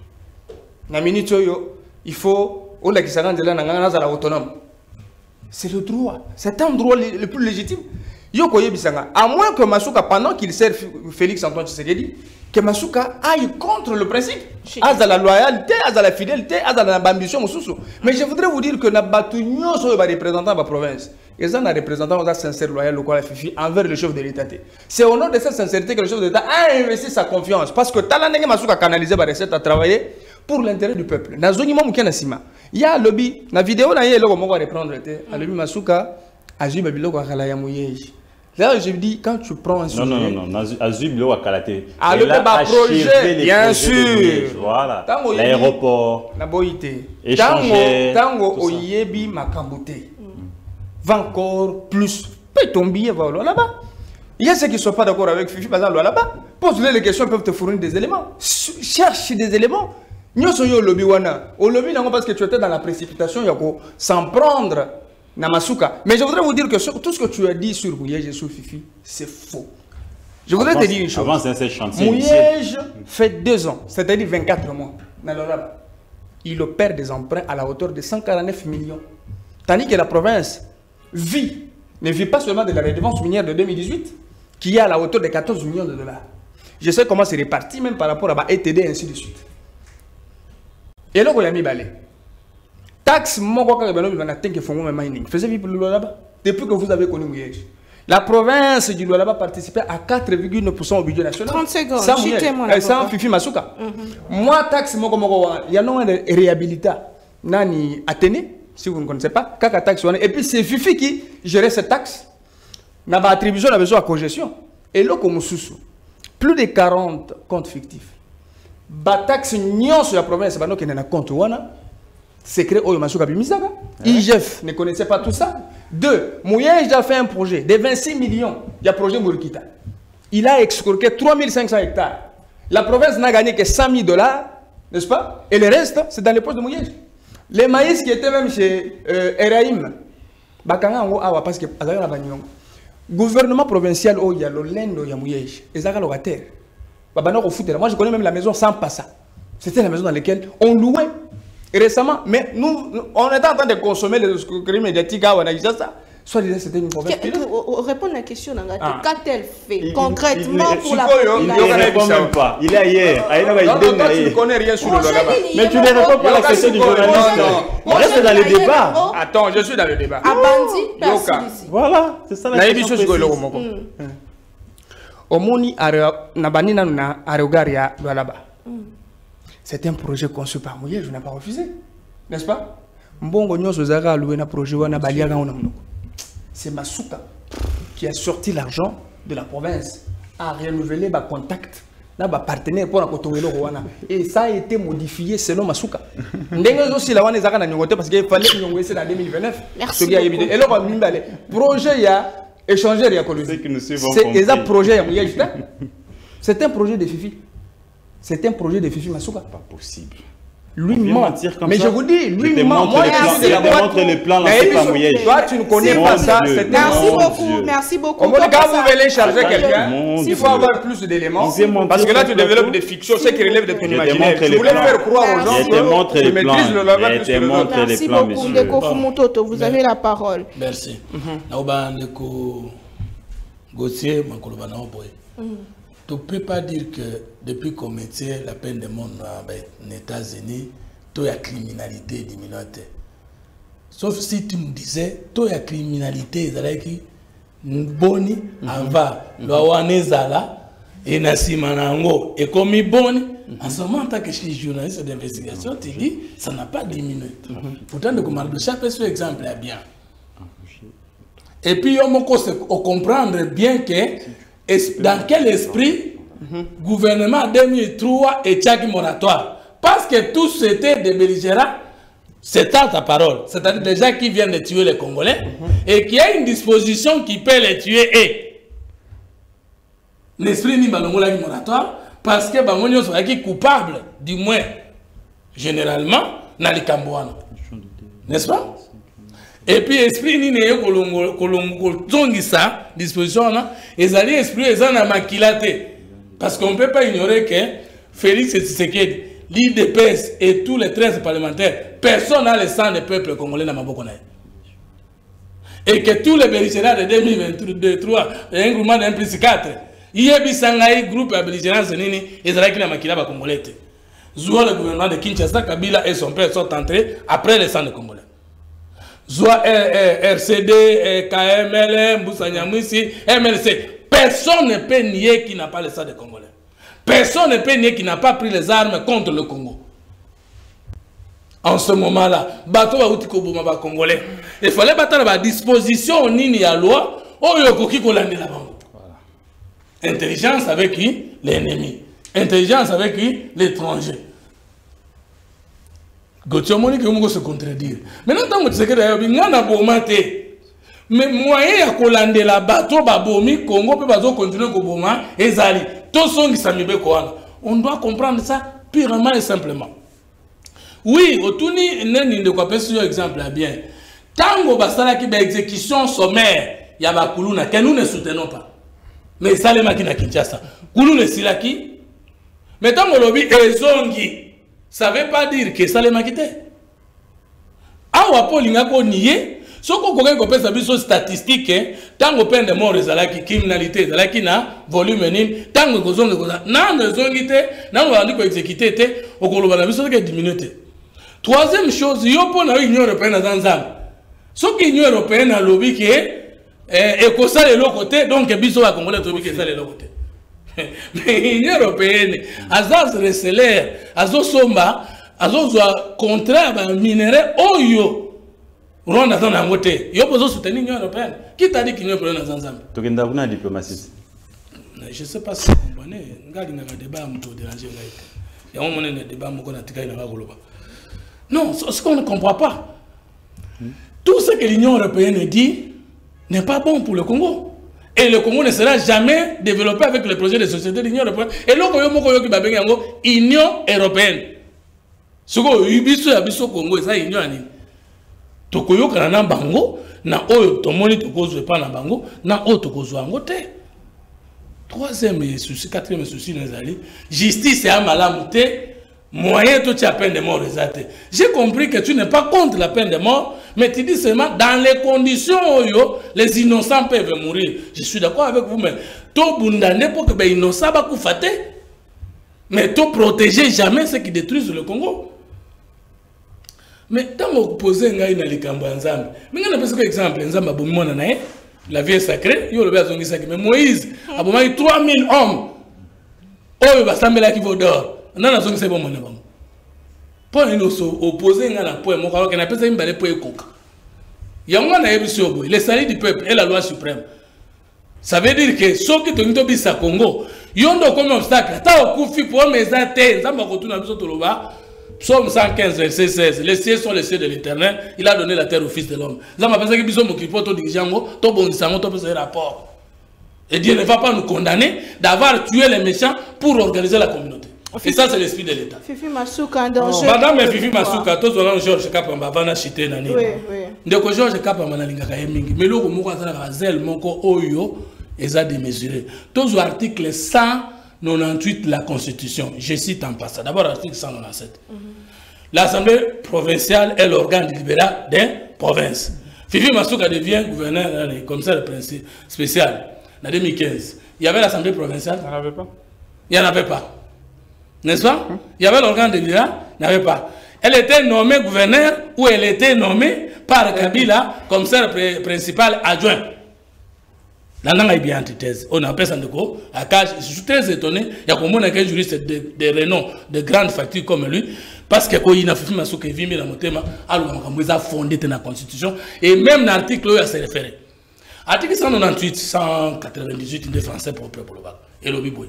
Naminitoyo, il faut, autonome. C'est le droit. C'est un droit le plus légitime. Yoko Yebisanga. À moins que Masuka, pendant qu'il sert Félix Antoine Tshisekedi, que Masuka aille contre le principe, à la loyauté, à la fidélité, à l'ambition. Mais je voudrais vous dire que nous avons des représentants de la province. Et ça, nous avons des représentants de sincère loyal envers le chef de l'État. C'est au nom de cette sincérité que le chef de l'État a investi sa confiance. Parce que Talanenge Masuka canalisé par recette à travailler pour l'intérêt du peuple. Il y a un lobby. Dans la vidéo, il y a un lobby. Le lobby Masuka a dit que là, je dis, quand tu prends un sujet... Non. Azub, le Wakalate. Ah, le projet, bien sûr. Voilà. L'aéroport. La boïté. Échanger. Tango, Oyebi, Makambote. Va encore plus. Paye ton billet, va là-bas. Il y a ceux qui ne sont pas d'accord avec Fifi, par exemple, là-bas. Pose-les les questions, ils peuvent te fournir des éléments. Cherche des éléments. Nous sommes au lobby. Au lobby, parce que tu étais dans la précipitation, il y a s'en prendre. Namasuka. Mais je voudrais vous dire que tout ce que tu as dit sur Mouyej et sur Fifi, c'est faux. Je voudrais te dire une chose. Mouyej fait 2 ans, c'est-à-dire 24 mois. Il opère des emprunts à la hauteur de 149 millions. Tandis que la province ne vit pas seulement de la redevance minière de 2018, qui est à la hauteur de 14 millions de dollars. Je sais comment c'est réparti, même par rapport à ETD et ainsi de suite. Et là, il y a mis balai. Taxe, depuis que vous avez connu Mouyej. La province du Lualaba participait à 4,9% au budget national. 30 secondes, sans Fifi Masuka. Moi, taxe, il y a un réhabilita. Nani Athénée, si vous ne connaissez pas, Kaka taxe. Et puis c'est Fifi qui gérait cette taxe. N'a pas attribution, n'a besoin de congestion. Et là, comme plus de 40 comptes fictifs. Taxe, n'y sur la province, c'est pas nous qui n'en a compte. Secret Oyo Masuka Bimisaka. IGF ne connaissait pas tout ça. 2. Mouyej a fait un projet de 26 millions. Il y a un projet Murukita. Il a escroqué 3500 hectares. La province n'a gagné que 100 000 $, n'est-ce pas? Et le reste, c'est dans les poches de Mouyej. Les maïs qui étaient même chez Eraïm, parce que gouvernement provincial, il y a l'Olendo, il y a Mouyej. Et ça, locataire. Moi, je connais même la maison sans passa. C'était la maison dans laquelle on louait. Et récemment, mais nous, on est en train de consommer les escroqueries médiatiques. Soit disant c'était une province pilote. Répondre à la question, qu'a-t-elle fait concrètement pour la population? Il ne répond même pas. Il est ailleurs. Tu ne connais rien sur le Lualaba. Mais tu ne réponds pas à la question du journaliste. Reste dans le débat. Attends, je suis dans le débat. Voilà, c'est ça la question précise. Omoni Nabanina na Areogaria Lualaba. C'est un projet conçu par Mouyé, je n'ai pas refusé. N'est-ce pas? Mbongo Nyos Ozara a loué un projet wana Baliaga Onamno. C'est Masuka qui a sorti l'argent de la province, a renouvelé ma contact, là bas partenaire pour la Kotowelo Rwanda. Et ça a été modifié selon Masuka. Ndengo aussi la wana Zara na Nyongote parce qu'il fallait Nyongote c'est en 2029. Merci. Et là le projet il y a échangé il y a c'est un projet c'est un projet de Fifi. C'est un projet de Fifi Masuka. Pas possible. Lui ment. Mais je vous dis, lui ment. Moi, je démontre le plan lancé par Mouyé. Toi, tu ne connais pas ça. Merci beaucoup. Merci beaucoup. Quand vous voulez charger quelqu'un, il faut avoir plus d'éléments. Parce que là, tu développes des fictions, ce qui relève de ton imaginaire. Tu voulais faire croire aux gens que tu maîtrises le langage plus que le langage. Merci beaucoup. Ndeko Fumutoto, vous avez la parole. Merci. Naoba Ndeko Gauthier, Makoloba Naoboy. Tu ne peux pas dire que depuis qu'on mettait la peine de mort aux États-Unis, il y a criminalité diminuée. Sauf si tu me disais, il y a criminalité, qui boni, en va, l'ouanezala, et nasimanango, et comme boni, en ce moment, en tant que journaliste d'investigation, tu dis, ça n'a pas diminué. Pourtant, le commandant de chaque exemple est bien. Et puis, on comprendre bien que dans quel esprit gouvernement 2003 et Tchaki moratoire. Parce que tous c'était des belligérants, c'est ta parole. C'est-à-dire des gens qui viennent de tuer les Congolais et qui a une disposition qui peut les tuer et l'esprit ni balongola qui moratoire parce que bamonyo sont qui coupable du moins généralement dans les Cambouana. N'est-ce pas? Et puis esprit ni ne kolongo ça disposition là ils allaient esprit ils en a maquillé parce qu'on ne peut pas ignorer que Félix Tshisekedi l'IDPS et tous les 13 parlementaires personne n'a le sang des peuples congolais dans Maboko na et que tous les belligérants de 2023 un groupement d'un plus 4 il y a bisangai groupe à belligérance nini ils allaient qui na maquillé ba congolais Zoua le gouvernement de Kinshasa Kabila et son père sont entrés après le sang des Congolais. Zoua RCD, KML, Mboussanyamwisi, MLC. Personne ne peut nier qu'il n'a pas le sang des Congolais. Personne ne peut nier qu'il n'a pas pris les armes contre le Congo. En ce moment-là, bateau va outil Koboma Congolais. Il fallait battre la disposition nini à loi. Oh yokoki kolande la banque. Intelligence avec qui? L'ennemi. Intelligence avec qui? L'étranger. Gauthier Monique se contredire. Maintenant, tant que tu sais que d'ailleurs, a bomate. Mais moyen à colande la bateau, babomi, Congo, peut pas continuer à boma, et zali. Tous sont qui s'amibe quoi. On doit comprendre ça purement et simplement. Oui, au tourni, n'est de quoi sur exemple bien. Tango basala qui exécution sommaire, y a ba kuluna que nous ne soutenons pas. Mais ça les makina Kinshasa. Kulu ne silaki. Mais tant que lobby ezongi. Ça ne veut pas dire que ça les maquité. Awa polinga ko nié, ce qu'on connaît comme ça biso statistique, tant que peine de mort ezalaki criminalité ezalaki na volume nini, tant que kozonga koza na ngezongité, na ngandi ko exécuter té, okoloba na biso ke diminuer. Troisième chose, yo pona Union européenne dans Zam. Ce qui Union européenne a lobby que et ko ça les côté, donc biso va congolais to que ça les côté. Mais l'Union européenne, Azaz Receler, Azaz Somba, Azaz contraire à minerai Oyo. Rwanda dans la montée. Il y a besoin de soutenir l'Union européenne. Qui t'a dit qu'il n'y a pas de Zanzam? Tu as une diplomatie. Je ne sais pas si vous comprenez. Il y a un débat à me déranger. Il y a un débat à me déranger. Non, ce qu'on ne comprend pas. Tout ce que l'Union européenne dit n'est pas bon pour le Congo. Et le Congo ne sera jamais développé avec le projet de société de l'Union européenne. Et là, Union européenne. Ce que Ubiso et Abiso Congo, c'est l'Union européenne. Tokoyo Kanana Bango, na Oyo Tomoni Tokozo pas na Bango, na Oyo Tokozo Angote. Troisième souci, quatrième souci, justice et amalamouté, moyen de la peine de mort. J'ai compris que tu n'es pas contre la peine de mort, Mais tu dis seulement, dans les conditions où les innocents peuvent mourir. Je suis d'accord avec vous, mais tout bundane pour que les innocents soient koufaté. Mais tout protéger jamais ceux qui détruisent le Congo. Mais tant que vous posez un gars dans les camps ensemble, mais on a un exemple, la vie est sacrée, mais Moïse a 3000 hommes. Oh, il va s'embêter qui vaut d'or. Non, non, c'est bon, bon. Pour nous opposer à la poème, on a appelé ça une balle pour les coca. Il y a un émission, les salut du peuple et la loi suprême. Ça veut dire que ceux qui ont été au Congo, ils ont comme obstacle. Tant au coup, pour mes athées, ça m'a retourné à l'autre. Psaume 115, verset 16. Les cieux sont les cieux de l'Éternel. Il a donné la terre au Fils de l'homme. Ça m'a pensé que nous sommes occupés de dirigeants, tout bon disant, tout ce rapport. Et Dieu ne va pas nous condamner d'avoir tué les méchants pour organiser la communauté. Et ça, c'est l'esprit de l'État. Fifi Masuka en danger. Madame Fifi Masuka, tous on a Georges Kapamba, Vana Chité Nani. Oui, oui. Donc Georges Kapamba Nalinga Kayemingi. Mais là, on a zel moko oyo, ils ont démesuré. Tous article 198 de la Constitution. Je cite en passant. D'abord, article 197. L'Assemblée provinciale est l'organe délibérant des provinces. Fifi Masuka devient gouverneur, commissaire spécial. En 2015, il y avait l'Assemblée provinciale. Il n'y en avait pas. Il n'y en avait pas. N'est-ce pas? Il y avait l'organe délibérant, il n'y avait pas. Elle était nommée gouverneur ou elle était nommée par Kabila comme commissaire principal adjoint. Dans la bien antithèse, on appelle ça de quoi? Je suis très étonné. Il y a comme un juriste de renom, de grande facture comme lui, parce que quand il a fait un peu de dans mon thème, il a fondé la Constitution et même l'article où il s'est référé. Article 198, 198 de français pour le peuple et le Bible.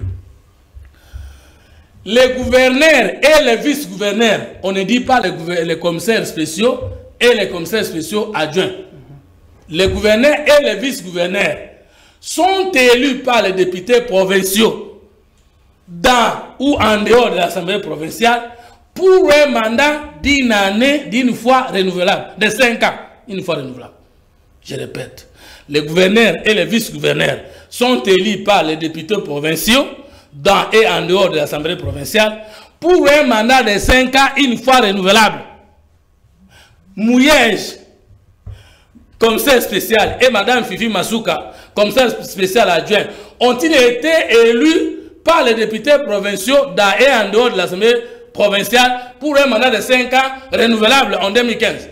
Les gouverneurs et les vice-gouverneurs, on ne dit pas les commissaires spéciaux et les commissaires spéciaux adjoints. Les gouverneurs et les vice-gouverneurs sont élus par les députés provinciaux dans ou en dehors de l'Assemblée provinciale pour un mandat d'une année, d'une fois renouvelable, de 5 ans, une fois renouvelable. Je répète. Les gouverneurs et les vice-gouverneurs sont élus par les députés provinciaux dans et en dehors de l'Assemblée provinciale pour un mandat de 5 ans, une fois renouvelable. Mouyège, commissaire spécial, et Madame Fifi Masuka, commissaire spécial adjoint, ont-ils été élus par les députés provinciaux dans et en dehors de l'Assemblée provinciale pour un mandat de 5 ans renouvelable en 2015?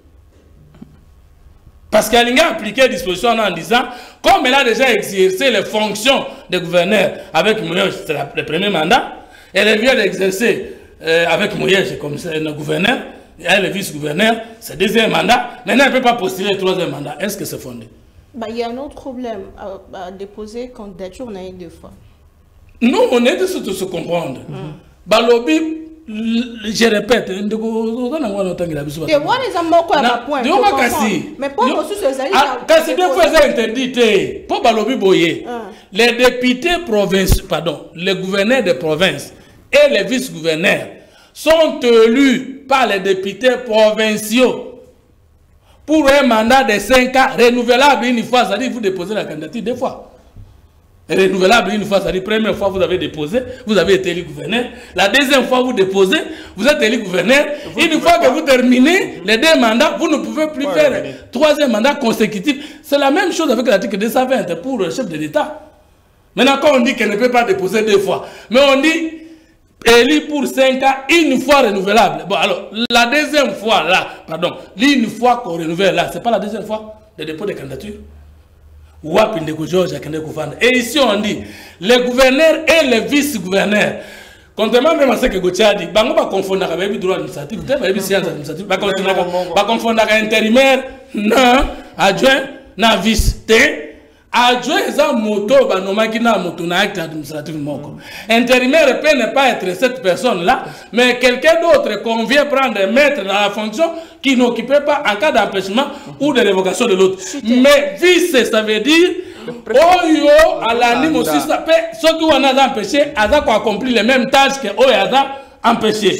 Parce qu'elle a appliqué la disposition en disant, comme elle a déjà exercé les fonctions de gouverneur avec Mouyège, c'est le premier mandat, elle vient d'exercer avec Mouyège comme le gouverneur, et elle est vice-gouverneur, c'est le deuxième mandat, maintenant elle ne peut pas postuler le troisième mandat. Est-ce que c'est fondé? Il y a un autre problème à déposer candidature, on a eu 2 fois. Nous, on est de se comprendre. Balobi, je répète, mais pour interdit pour Balobi Boye, les députés provinciaux, pardon, les gouverneurs de province et les vice-gouverneurs sont élus par les députés provinciaux pour un mandat de 5 ans renouvelable une fois, c'est-à-dire vous déposez la candidature 2 fois. Renouvelable une fois, c'est-à-dire première fois vous avez déposé, vous avez été élu gouverneur. La deuxième fois vous déposez, vous êtes élu gouverneur. Une fois que vous terminez les 2 mandats, vous ne pouvez plus faire un troisième mandat consécutif. C'est la même chose avec l'article 220 pour le chef de l'État. Maintenant, quand on dit qu'elle ne peut pas déposer 2 fois, mais on dit élu pour 5 ans, une fois renouvelable. Bon, alors, la deuxième fois là, pardon, une fois qu'on renouvelle là, c'est pas la deuxième fois de dépôt de candidature. Et ici on dit, les gouverneurs et les vice-gouverneurs, contrairement même à ce que Gauthier a dit, on va confondre avec le droit administratif, on va confondre avec intérimaire, adjoint, vice. Adjoint est un moto, qui n'a moto acte administratif. Intérimaire peut ne pas être cette personne-là, mais quelqu'un d'autre qu'on vient prendre et mettre dans la fonction qui n'occupait pas en cas d'empêchement ou de révocation de l'autre. Mais vice, ça veut dire, à l'anime aussi, ceux qui ont empêché, ils ont accompli les mêmes tâches que eux ont empêché.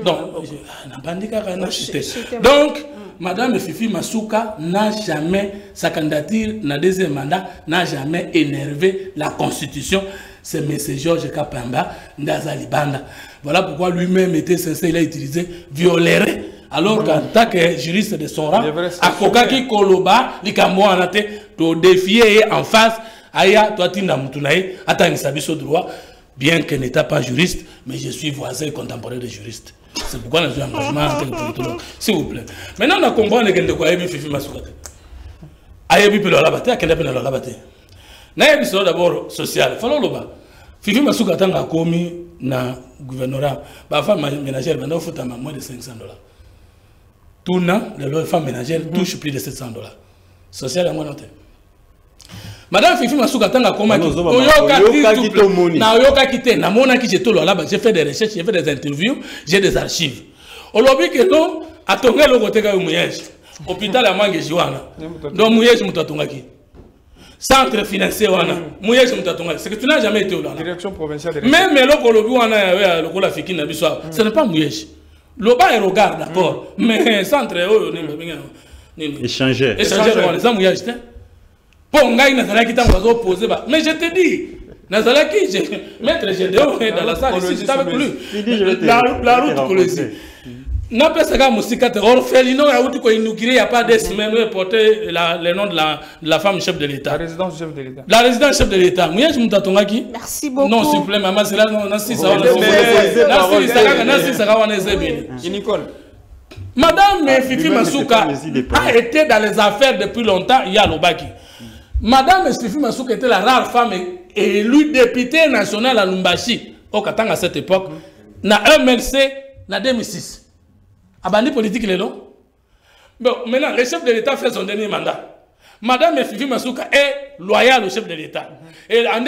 Donc, Madame Fifi Masuka n'a jamais, sa candidature dans le deuxième mandat, n'a jamais énervé la Constitution. C'est M. Georges Kapamba, Ndazali Banda. Voilà pourquoi lui-même était censé, il a utilisé violerait alors qu'en tant que juriste de son rang, à Kokaki Koloba, Likambo Anate, to défier en face, Aya, toi Tinda Moutunaï, attends, Sabiso droit, bien que n'étant pas juriste, mais je suis voisin contemporain de juriste. C'est pourquoi nous avons un engagement en tant que politologue. S'il vous plaît. Maintenant, on comprend que nous avons Fifi Masuka. Ayabi peut la battre, qu'elle peut la battre. N'ayez pas d'abord social. Il faut le battre. Fifi Masuka a commis na gouvernorat. La femme ménagère, maintenant, il faut moins de $500. Tout le femme ménagère touche plus de $700. Social, à moi, noté. Madame Fifi Masuka a commis j'ai fait des recherches, j'ai fait des interviews, j'ai des archives. Au lobby que non, à ton le côté de Mouyège, hôpital à Manguejiwana, donc Mouyège Moutatongaki. Centre financier wana Mouyège Moutatongaki. C'est que tu n'as jamais été au Lana. Direction provinciale de recherche. Même le lobby wana le kola fiki na biso, ce n'est pas Mouyège. Le bas est regard d'accord, mais centre échanger wana ça Mouyège. Pour ngai nazalaki tango opposé ba. Mais je te dis nazalaki maître Gédéon dans la salle ici, j'étais avec lui. La route Colosi. N'a pas ça musika te orphelino ya uti ko inauguré il y a pas des semaines porter le nom de la femme chef de l'État. La résidence chef de l'État. La résidence chef de l'État. Mouyège Moutatongaki. Merci beaucoup. Non, s'il vous plaît maman, c'est là non si ça va. Nasi ça va Nicole. Madame Fifi Masuka a été dans les affaires depuis longtemps, il y a Lobaki. Madame Fifi Masuka était la rare femme élue députée nationale à Lumbashi au Katanga à cette époque. Na MLC, na 2006. Abandi politique les non. Bon, maintenant, le chef de l'État fait son dernier mandat. Madame Fifi Masuka est loyale au chef de l'État. Et en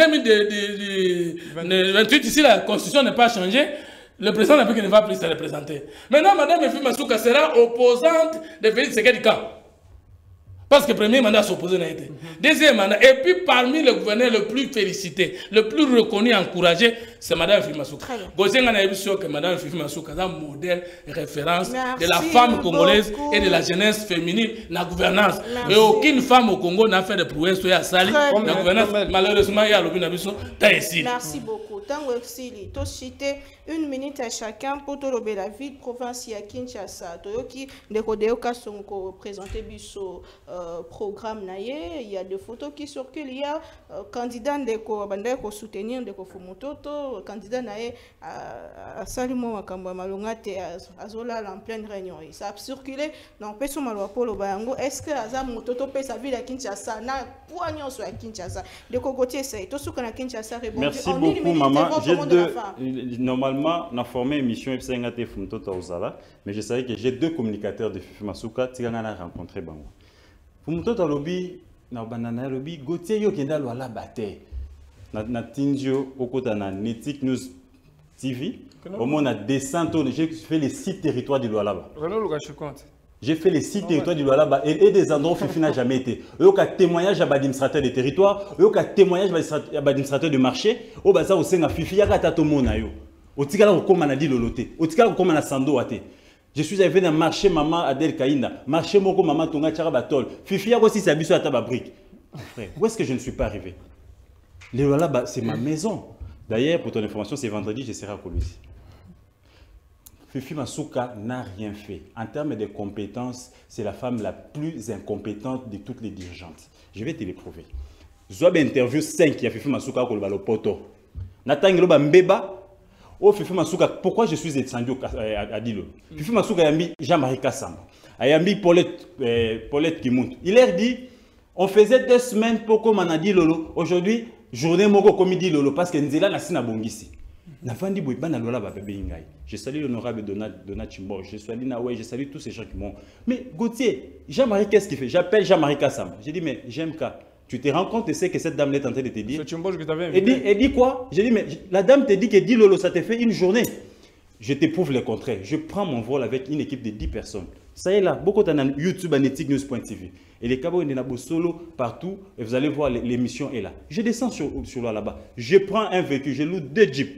2028, ici, la constitution n'est pas changée. Le président de la République ne va plus se représenter. Maintenant, Madame Fifi Masuka sera opposante de Félix Tshisekedi. Parce que le premier mandat s'opposait n'a été. Deuxième mandat. Et puis parmi les gouverneurs le plus félicité, le plus reconnu, encouragé, c'est Mme Fifi Masuka. Gosien a vu que Mme Fifi Masuka est un modèle référence de la femme congolaise et de la jeunesse féminine dans la gouvernance. Et aucune femme au Congo n'a fait de prouesse à Sali. La gouvernance, malheureusement, il y a l'opinion de Merci beaucoup. Tango Exili, to citer 1 minute à chacun pour te rober la ville, province à Kinshasa. Toyoki, de Kodéoka sont présentés biso programme naïe. Il y a des photos qui circulent. Il y a candidat de ko soutenir de ko Fumototo, candidat naïe à Salimo Makamba Malongate à Zola en pleine réunion. Ça a circulé dans Peso Malwapolo Bayango. Est-ce que Azam Mototo peut sa ville à Kinshasa na poignon sur à Kinshasa? De Kogotier c'est tout ce qu'on a Kinshasa répond. Merci beaucoup maman. Normalement, on a formé une émission FCNGT Fumototo Ozala, mais je savais que j'ai 2 communicateurs de Fifi Masuka qui ont rencontré Bango. Fumototo lobby na banana lobby Gauthier yo kenda lo ala bate na Tindio okota na Netic News TV au moins na descente j'ai fait les 6 territoires du Lualaba. J'ai fait les 6 territoires du Lualaba et des endroits où Fifi n'a jamais été. Yo ka témoignage à l'administrateur des territoires, yo ka témoignage à l'administrateur de marché, au baza au senga Fifi ya ka tato mona yo. Otikala ko koma na di loloté, otikala ko koma na sando ate. Je suis arrivé dans le marché maman Adel Kaïna, marché Moko maman Tonga Tchara Batol. Fifi a aussi s'habille sur la table à briques. Où est-ce que je ne suis pas arrivé? Les là, c'est ma maison. D'ailleurs, pour ton information, c'est vendredi, je serai à Colosi. Fifi Masuka n'a rien fait. En termes de compétences, c'est la femme la plus incompétente de toutes les dirigeantes. Je vais te le prouver. Zoab interview 5 qui a Fifi Masuka au Poto. Nathan Ngloba Mbeba. Oh, Fifi Masuka, pourquoi je suis descendu à Dilo? Fifi Masuka a mis Jean-Marie Kassamba, a mis Paulette Kimout. Il leur dit, on faisait 2 semaines pour qu'on a dit Lolo. Aujourd'hui, journée moko comme dit Lolo, parce que Nzela n'a pas bongisi. Je salue l'honorable Donat Chimbo, je salue Naoué, je salue tous ces gens qui m'ont. Mais Gauthier, Jean-Marie, qu'est-ce qu'il fait? J'appelle Jean-Marie Kassamba. J'ai dit, mais j'aime K. Tu te rends compte et sais que cette dame est en train de te dire. Elle dit quoi? J'ai dit, mais la dame te dit que 10 Lolo, ça te fait une journée. Je t'éprouve le contraire. Je prends mon vol avec une équipe de 10 personnes. Ça y est là, beaucoup de YouTube à neticnews.tv. Et les cabos, il y en a solo partout. Et vous allez voir, l'émission est là. Je descends sur là-bas. Je prends un véhicule, je loue 2 jeeps.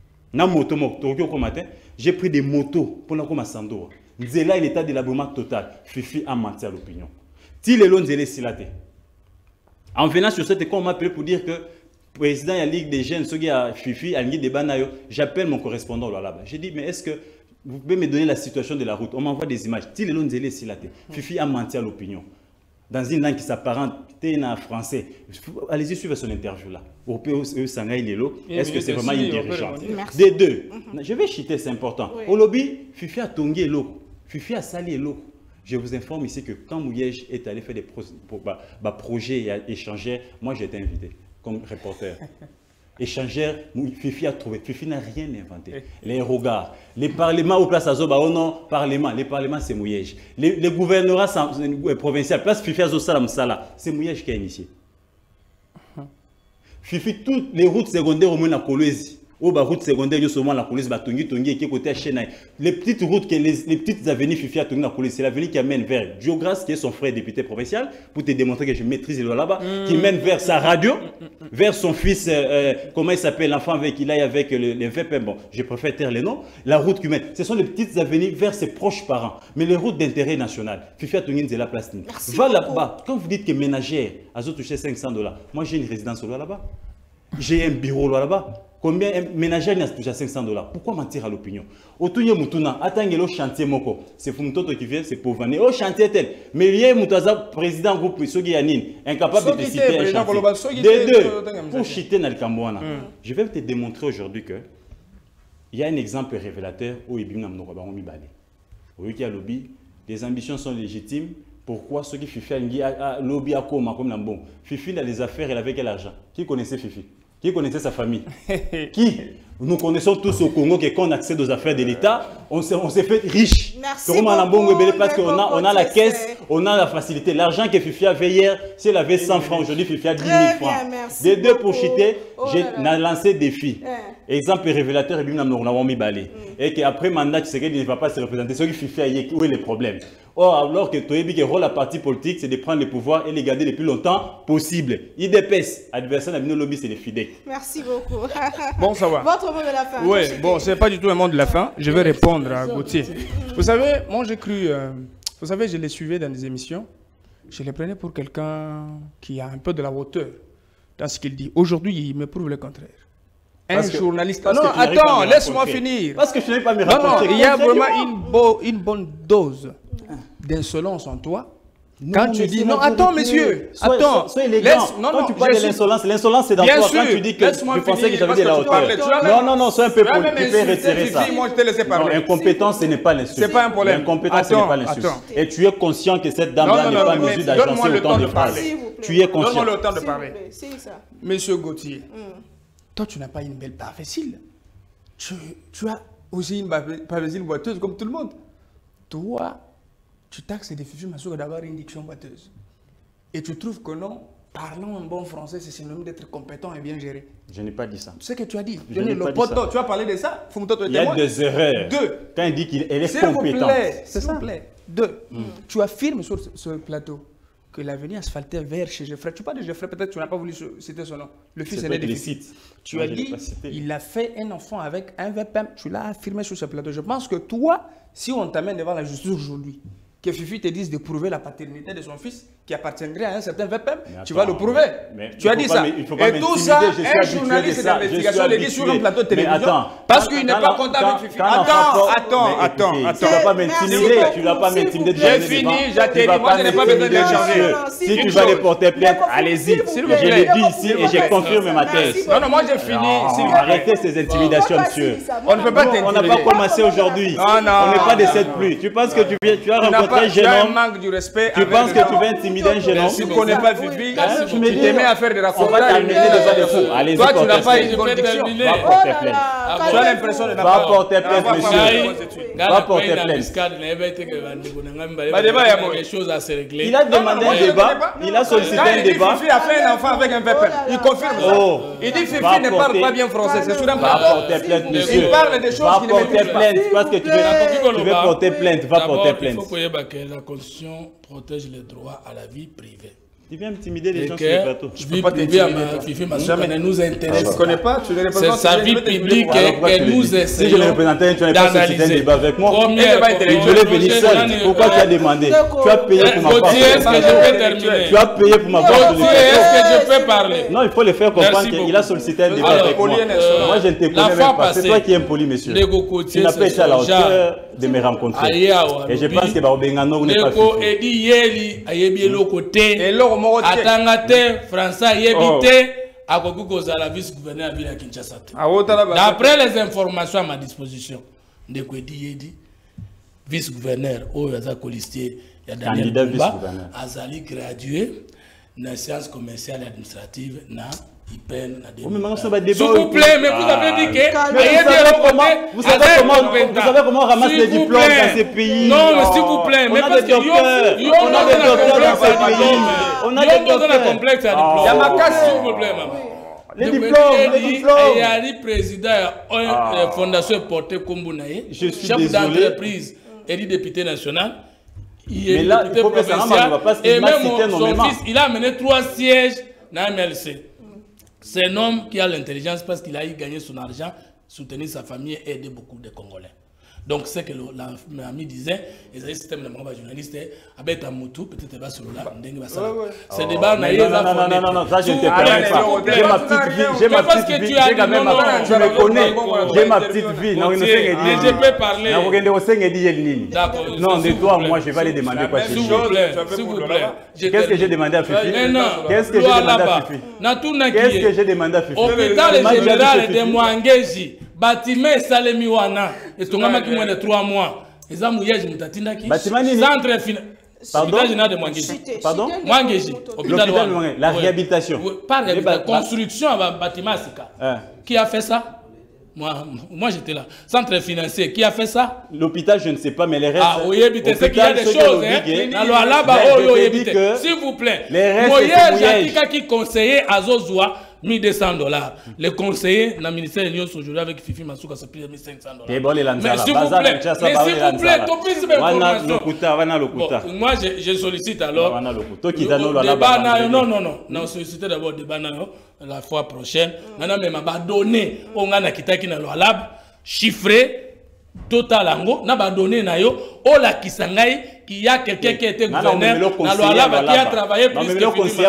J'ai pris des motos pour la Sando. Nzela, il est à délabrement total. Fifi a menti à l'opinion. Tilelo Nzele Silate. En venant sur cette école, on m'a appelé pour dire que le président de la Ligue des jeunes, ceux qui a Fifi, a Ligue des Banayo, j'appelle mon correspondant là-bas. J'ai dit, mais est-ce que Vous pouvez me donner la situation de la route. On m'envoie des images. Fifi a menti à l'opinion. Dans une langue qui s'apparente en français. Allez-y, suivez son interview là. Est-ce que c'est vraiment une dirigeante? Des deux. Je vais chiter, c'est important. Au lobby, Fifi a tongué l'eau. Fifi a sali l'eau. Je vous informe ici que quand Mouyej est allé faire des projets et échanger, moi j'ai été invité comme reporter. Échangeur, Fifi a trouvé. Fifi n'a rien inventé. Les regards, les parlements au place à Zoba, oh non, parlement. Les parlements, c'est Mouyej. Les gouvernorats provinciaux, place Fifi à Zosalam Sala, c'est Mouyej qui a initié. Fifi, toutes les routes secondaires au moins la Kolwezi. Oh, bah, route secondaire, il y a seulement la Kolwezi, Tongi, qui est côté à Chenay. Les petites routes, les petites avenues Fifi a Tongi la Kolwezi, c'est l'avenue qui amène vers Diogras, qui est son frère député provincial, pour te démontrer que je maîtrise le là-bas, qui mène vers sa radio, vers son fils, comment il s'appelle, l'enfant avec qui il aille avec les VPM. Bon, je préfère taire les noms. La route qui mène, ce sont les petites avenues vers ses proches parents. Mais les routes d'intérêt national, Fifi a Tongi, c'est la place. Va là-bas. Quand vous dites que ménagère, a touché $500, moi j'ai une résidence là-bas. J'ai un bureau là-bas. Combien un ménagère n'a touché $500? Pourquoi mentir à l'opinion? Otunye Mutuna, attendez le chantier Moko. C'est Fumtoto qui vient, c'est pour venir. Au chantier tel. Mais il y a Moutaza, président groupe Sogi Yanin, incapable de citer un chantier. Des deux, pour chiter dans le Cambouana. Je vais te démontrer aujourd'hui que il y a un exemple révélateur où il y a un lobby. Les ambitions sont légitimes. Pourquoi ceux qui Fifi a lobby à Koma comme Nambon? Fifi dans les affaires, elle avait quel argent? Qui connaissait Fifi? Qui connaissait sa famille? Qui? Nous connaissons tous au Congo que quand on accède aux affaires de l'État, on s'est fait riche. Merci beaucoup. Parce qu'on a la caisse, on a la facilité. L'argent que Fifi avait hier, si elle avait 100 francs, aujourd'hui Fifi a 10 000 francs. Des deux pour chiter, j'ai lancé défi. Exemple révélateur, et qu'après mandat, tu sais qu'il ne va pas se représenter. Ce qui Fifi a hier, où est le problème? Or, alors que Toyebi, le rôle de la partie politique, c'est de prendre le pouvoir et les garder le plus longtemps possible. IDPS, adversaire de lobby, c'est les FIDEC. Merci beaucoup. Bon, ça va. Votre mot de la fin. Oui, bon, c'est pas du tout un mot de la fin. Je vais répondre à Gauthier. Vous savez, moi j'ai cru, vous savez, je les suivais dans des émissions. Je les prenais pour quelqu'un qui a un peu de la hauteur dans ce qu'il dit. Aujourd'hui, il me prouve le contraire. Un journaliste. Non, attends, laisse-moi finir. Parce que je n'ai pas me raconter. Non, il y a vraiment une bonne dose d'insolence en toi. Quand tu dis non, attends, monsieur, attends, sois élégant. Quand tu parles de l'insolence, l'insolence c'est dans toi. Quand tu dis que tu pensais que j'avais de la hauteur. Non, sois un peu poli, tu peux retirer ça. Moi, je te laissé parler. Incompétence, ce n'est pas l'insulte. C'est pas un problème. Incompétence, ce n'est pas l'insulte. Et tu es conscient que cette dame-là n'est pas en mesure d'agencer autant de phrases. Tu es conscient. Donne-moi le temps de parler. Monsieur Gauthier, toi, tu n'as pas une belle part facile. Tu as aussi une parvesine boiteuse comme tout le monde. Toi, tu taxes des Fifi Massouga d'avoir une diction boiteuse. Et tu trouves que non, parlant en bon français, c'est synonyme d'être compétent et bien géré. Je n'ai pas dit ça. Tu sais que tu as dit. Tu as parlé de ça. Il y a des erreurs. Deux. Quand il dit qu'elle est compétente. C'est ça. Deux. Tu affirmes sur ce plateau que l'avenir asphalté vers chez Geoffrey. Tu parles de Geoffrey, peut-être que tu n'as pas voulu citer son nom. Le fils aîné de Fifi. Tu as dit il a fait un enfant avec un VPM. Tu l'as affirmé sur ce plateau. Je pense que toi, si on t'amène devant la justice aujourd'hui, que Fifi te dise de prouver la paternité de son fils qui appartiendrait à un certain VPM, tu vas le prouver. Tu as dit ça. Et tout ça, un journaliste d'investigation le dit sur un plateau de télévision parce qu'il n'est pas content avec Fifi. Attends. Tu ne vas pas m'intimider. Tu ne vas pas m'intimider. J'ai fini, j'atterris. Moi, je n'ai pas besoin de charger. Si tu vas les porter plainte, allez-y. Je l'ai dit ici et je confirme ma thèse. Non, moi j'ai fini. Arrêtez ces intimidations, monsieur. On ne peut pas t'intimider. On n'a pas commencé aujourd'hui. On n'est pas de cette pluie. Tu penses que tu as rencontré un jeune homme. Tu penses que tu vas intimider un jeune homme. Si tu ne connais pas Fifi, tu te mets à faire de la on va t'amener devant les fous. Allez-y, toi, tu n'as pas une bonne diction. Va porter plainte. Tu as l'impression de va porter plainte, monsieur. Va porter plainte. Il a demandé un débat. Il a sollicité un débat. Fifi a fait un enfant avec un VPM. Il confirme ça. Il dit Fifi ne parle pas bien français. C'est sur un plateau. Va porter plainte, monsieur. Il parle des choses qui ne maîtrise pas. Parce que tu veux porter plainte. Va porter plainte. Il faut que la Constitution protège le droit à la vie privée. Tu viens intimider les gens sur le plateau. Je ne peux pas t'intimider. Fifi Masuka ne nous intéresse. Je ne connais pas, tu les représentes. C'est sa vie publique et nous essayons. Si je le représentais, tu n'avais pas suscité un débat avec moi. Je voulais venir seul. Pourquoi tu as demandé? Tu as payé pour ma part. Est-ce que je peux terminer? Tu as payé pour ma part. Est-ce que je peux parler? Non, il faut le faire comprendre qu'il a sollicité un débat avec moi. Moi, je ne te connais même pas. C'est toi qui es impoli, monsieur. Tu n'as pas été à la hauteur de me rencontrer. Et je pense que Bengano n'est pas Yeli ayebi eloko te atanga te Français ayebi te akoki kozala vice-gouverneur ya ville ya Kinshasa te. D'après les informations à ma disposition, ndeko edi yedi vice-gouverneur oyo aza colistier ya Daniel Bumba azali gradué na sciences commerciales et administratives na IPN na s'il vous plaît, mais vous avez dit que vous savez comment on ramasse les diplômes dans ces pays. Non, mais s'il vous plaît, mais parce que on a des docteurs dans ces pays. On a des complexes à diplôme. S'il vous plaît, maman. Les diplômes. Il y a le président de la fondation portée Kombunaye, chef d'entreprise et député national. Il est député provincial et même son fils, il a amené 3 sièges dans MLC. C'est un homme qui a l'intelligence parce qu'il a gagné son argent, soutenir sa famille et aider beaucoup de Congolais. Donc, c'est que l'ami disait, les systèmes de journalistes, avec un moutou, peut-être pas sur là, c'est débat, non, ça je ne te permets pas. J'ai ma petite vie, j'ai quand même tu me connais, j'ai ma petite vie. Je peux parler. Non, de toi, moi, je vais aller demander quoi. S'il vous plaît. Qu'est-ce que j'ai demandé à Fifi? Qu'est-ce que j'ai demandé à Fifi? Qu'est-ce que j'ai demandé à Fifi? Hôpital général de Mwangeji. Bâtiment Salemi wana etongamaki moins de 3 mois. Eza mouillage mutatindaki. Centre final. Pardon? Général de Mwangeji. Pardon? Mwangeji. Hôpital Mwangeji. La réhabilitation. Pas la construction à bâtiment Sika. Qui a fait ça? Moi j'étais là. Centre financier, qui a fait ça? L'hôpital, je ne sais pas, mais les restes. Ah, oui, c'est qu'il y a des choses. S'il vous plaît. Moyes Jatika qui conseillait à Zozua $1,200. Les conseillers dans le ministère de l'Union aujourd'hui avec Fifi Masuka, c'est plus de $1,500. Mais s'il vous plaît, moi je sollicite alors. Non, sollicite d'abord débat la fois prochaine. Maintenant, même à donner, on a kitaki na loalab chiffré total ango, na ba donné na yo, o la kisangai. Qu'il y a quelqu'un qui était gouverneur dans l'Oualab qui a travaillé plus que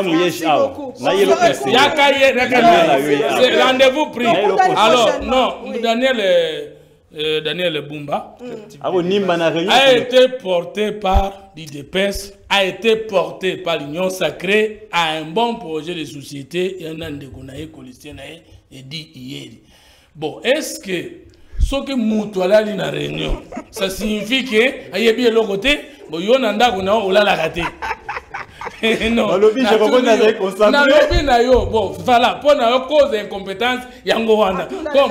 c'est rendez-vous pris. Alors, non, Daniel Bumba a été porté par l'IDPS, a été porté par l'Union Sacrée à un bon projet de société. Il y a un dégonaï, colicien, et dit hier. Bon, est-ce que ce que Moutouala dit dans la réunion, ça signifie que il y a bien l'autre côté? Bon, il y a un andako on l'a raté. Non. Je reconnais avec concentré. Bon, voilà, pour la cause d'incompétence, il y a un goana. Comme,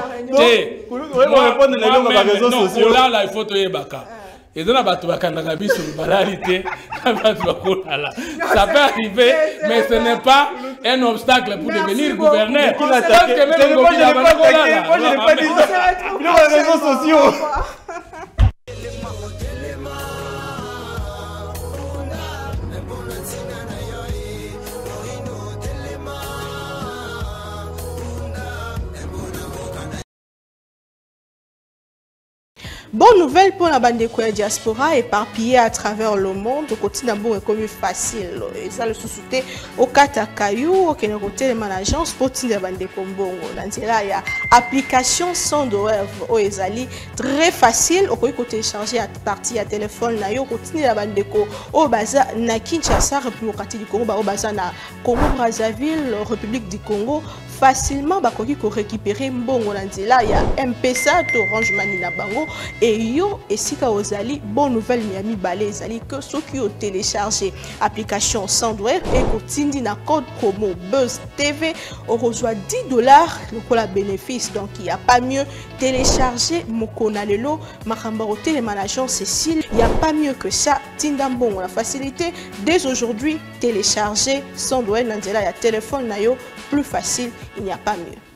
il faut te baka. Et dans la ça peut arriver, mais ce n'est pas un obstacle pour devenir gouverneur. Moi, je n'ai pas dit ça. Les réseaux sociaux. Bonne nouvelle pour la bande de diaspora éparpillée à travers le monde. Au quotidien, bon, est comme facile. Et ça, le sous-souté au Katakayou, au Kénéroté, les managers, pour la bande de Kombongo. Dans là, il y a application sans douleur au Ezali. Très facile. Au côté télécharger à partir à téléphone, na yo, continuer la bande de Ko, au Baza, na Kinshasa, République du Congo, au Baza, na Congo, Brazzaville, République du Congo. Facilement, bakoki ko récupérer mbongo na nzela ya M-Pesa to Orange Money na bango et yo esika ozali bonne nouvelle Miami Balé ezali que ceux qui ont téléchargé application Sandware et kotindi na code promo Buzz TV on reçoit $10 le la bénéfice. Donc il n'y a pas mieux télécharger Mokona Lelo Makambarote les managers Cécile, il n'y a pas mieux que ça. Tindambon la facilité dès aujourd'hui télécharger Sandware na nzela ya téléphone na yo plus facile, il n'y a pas mieux.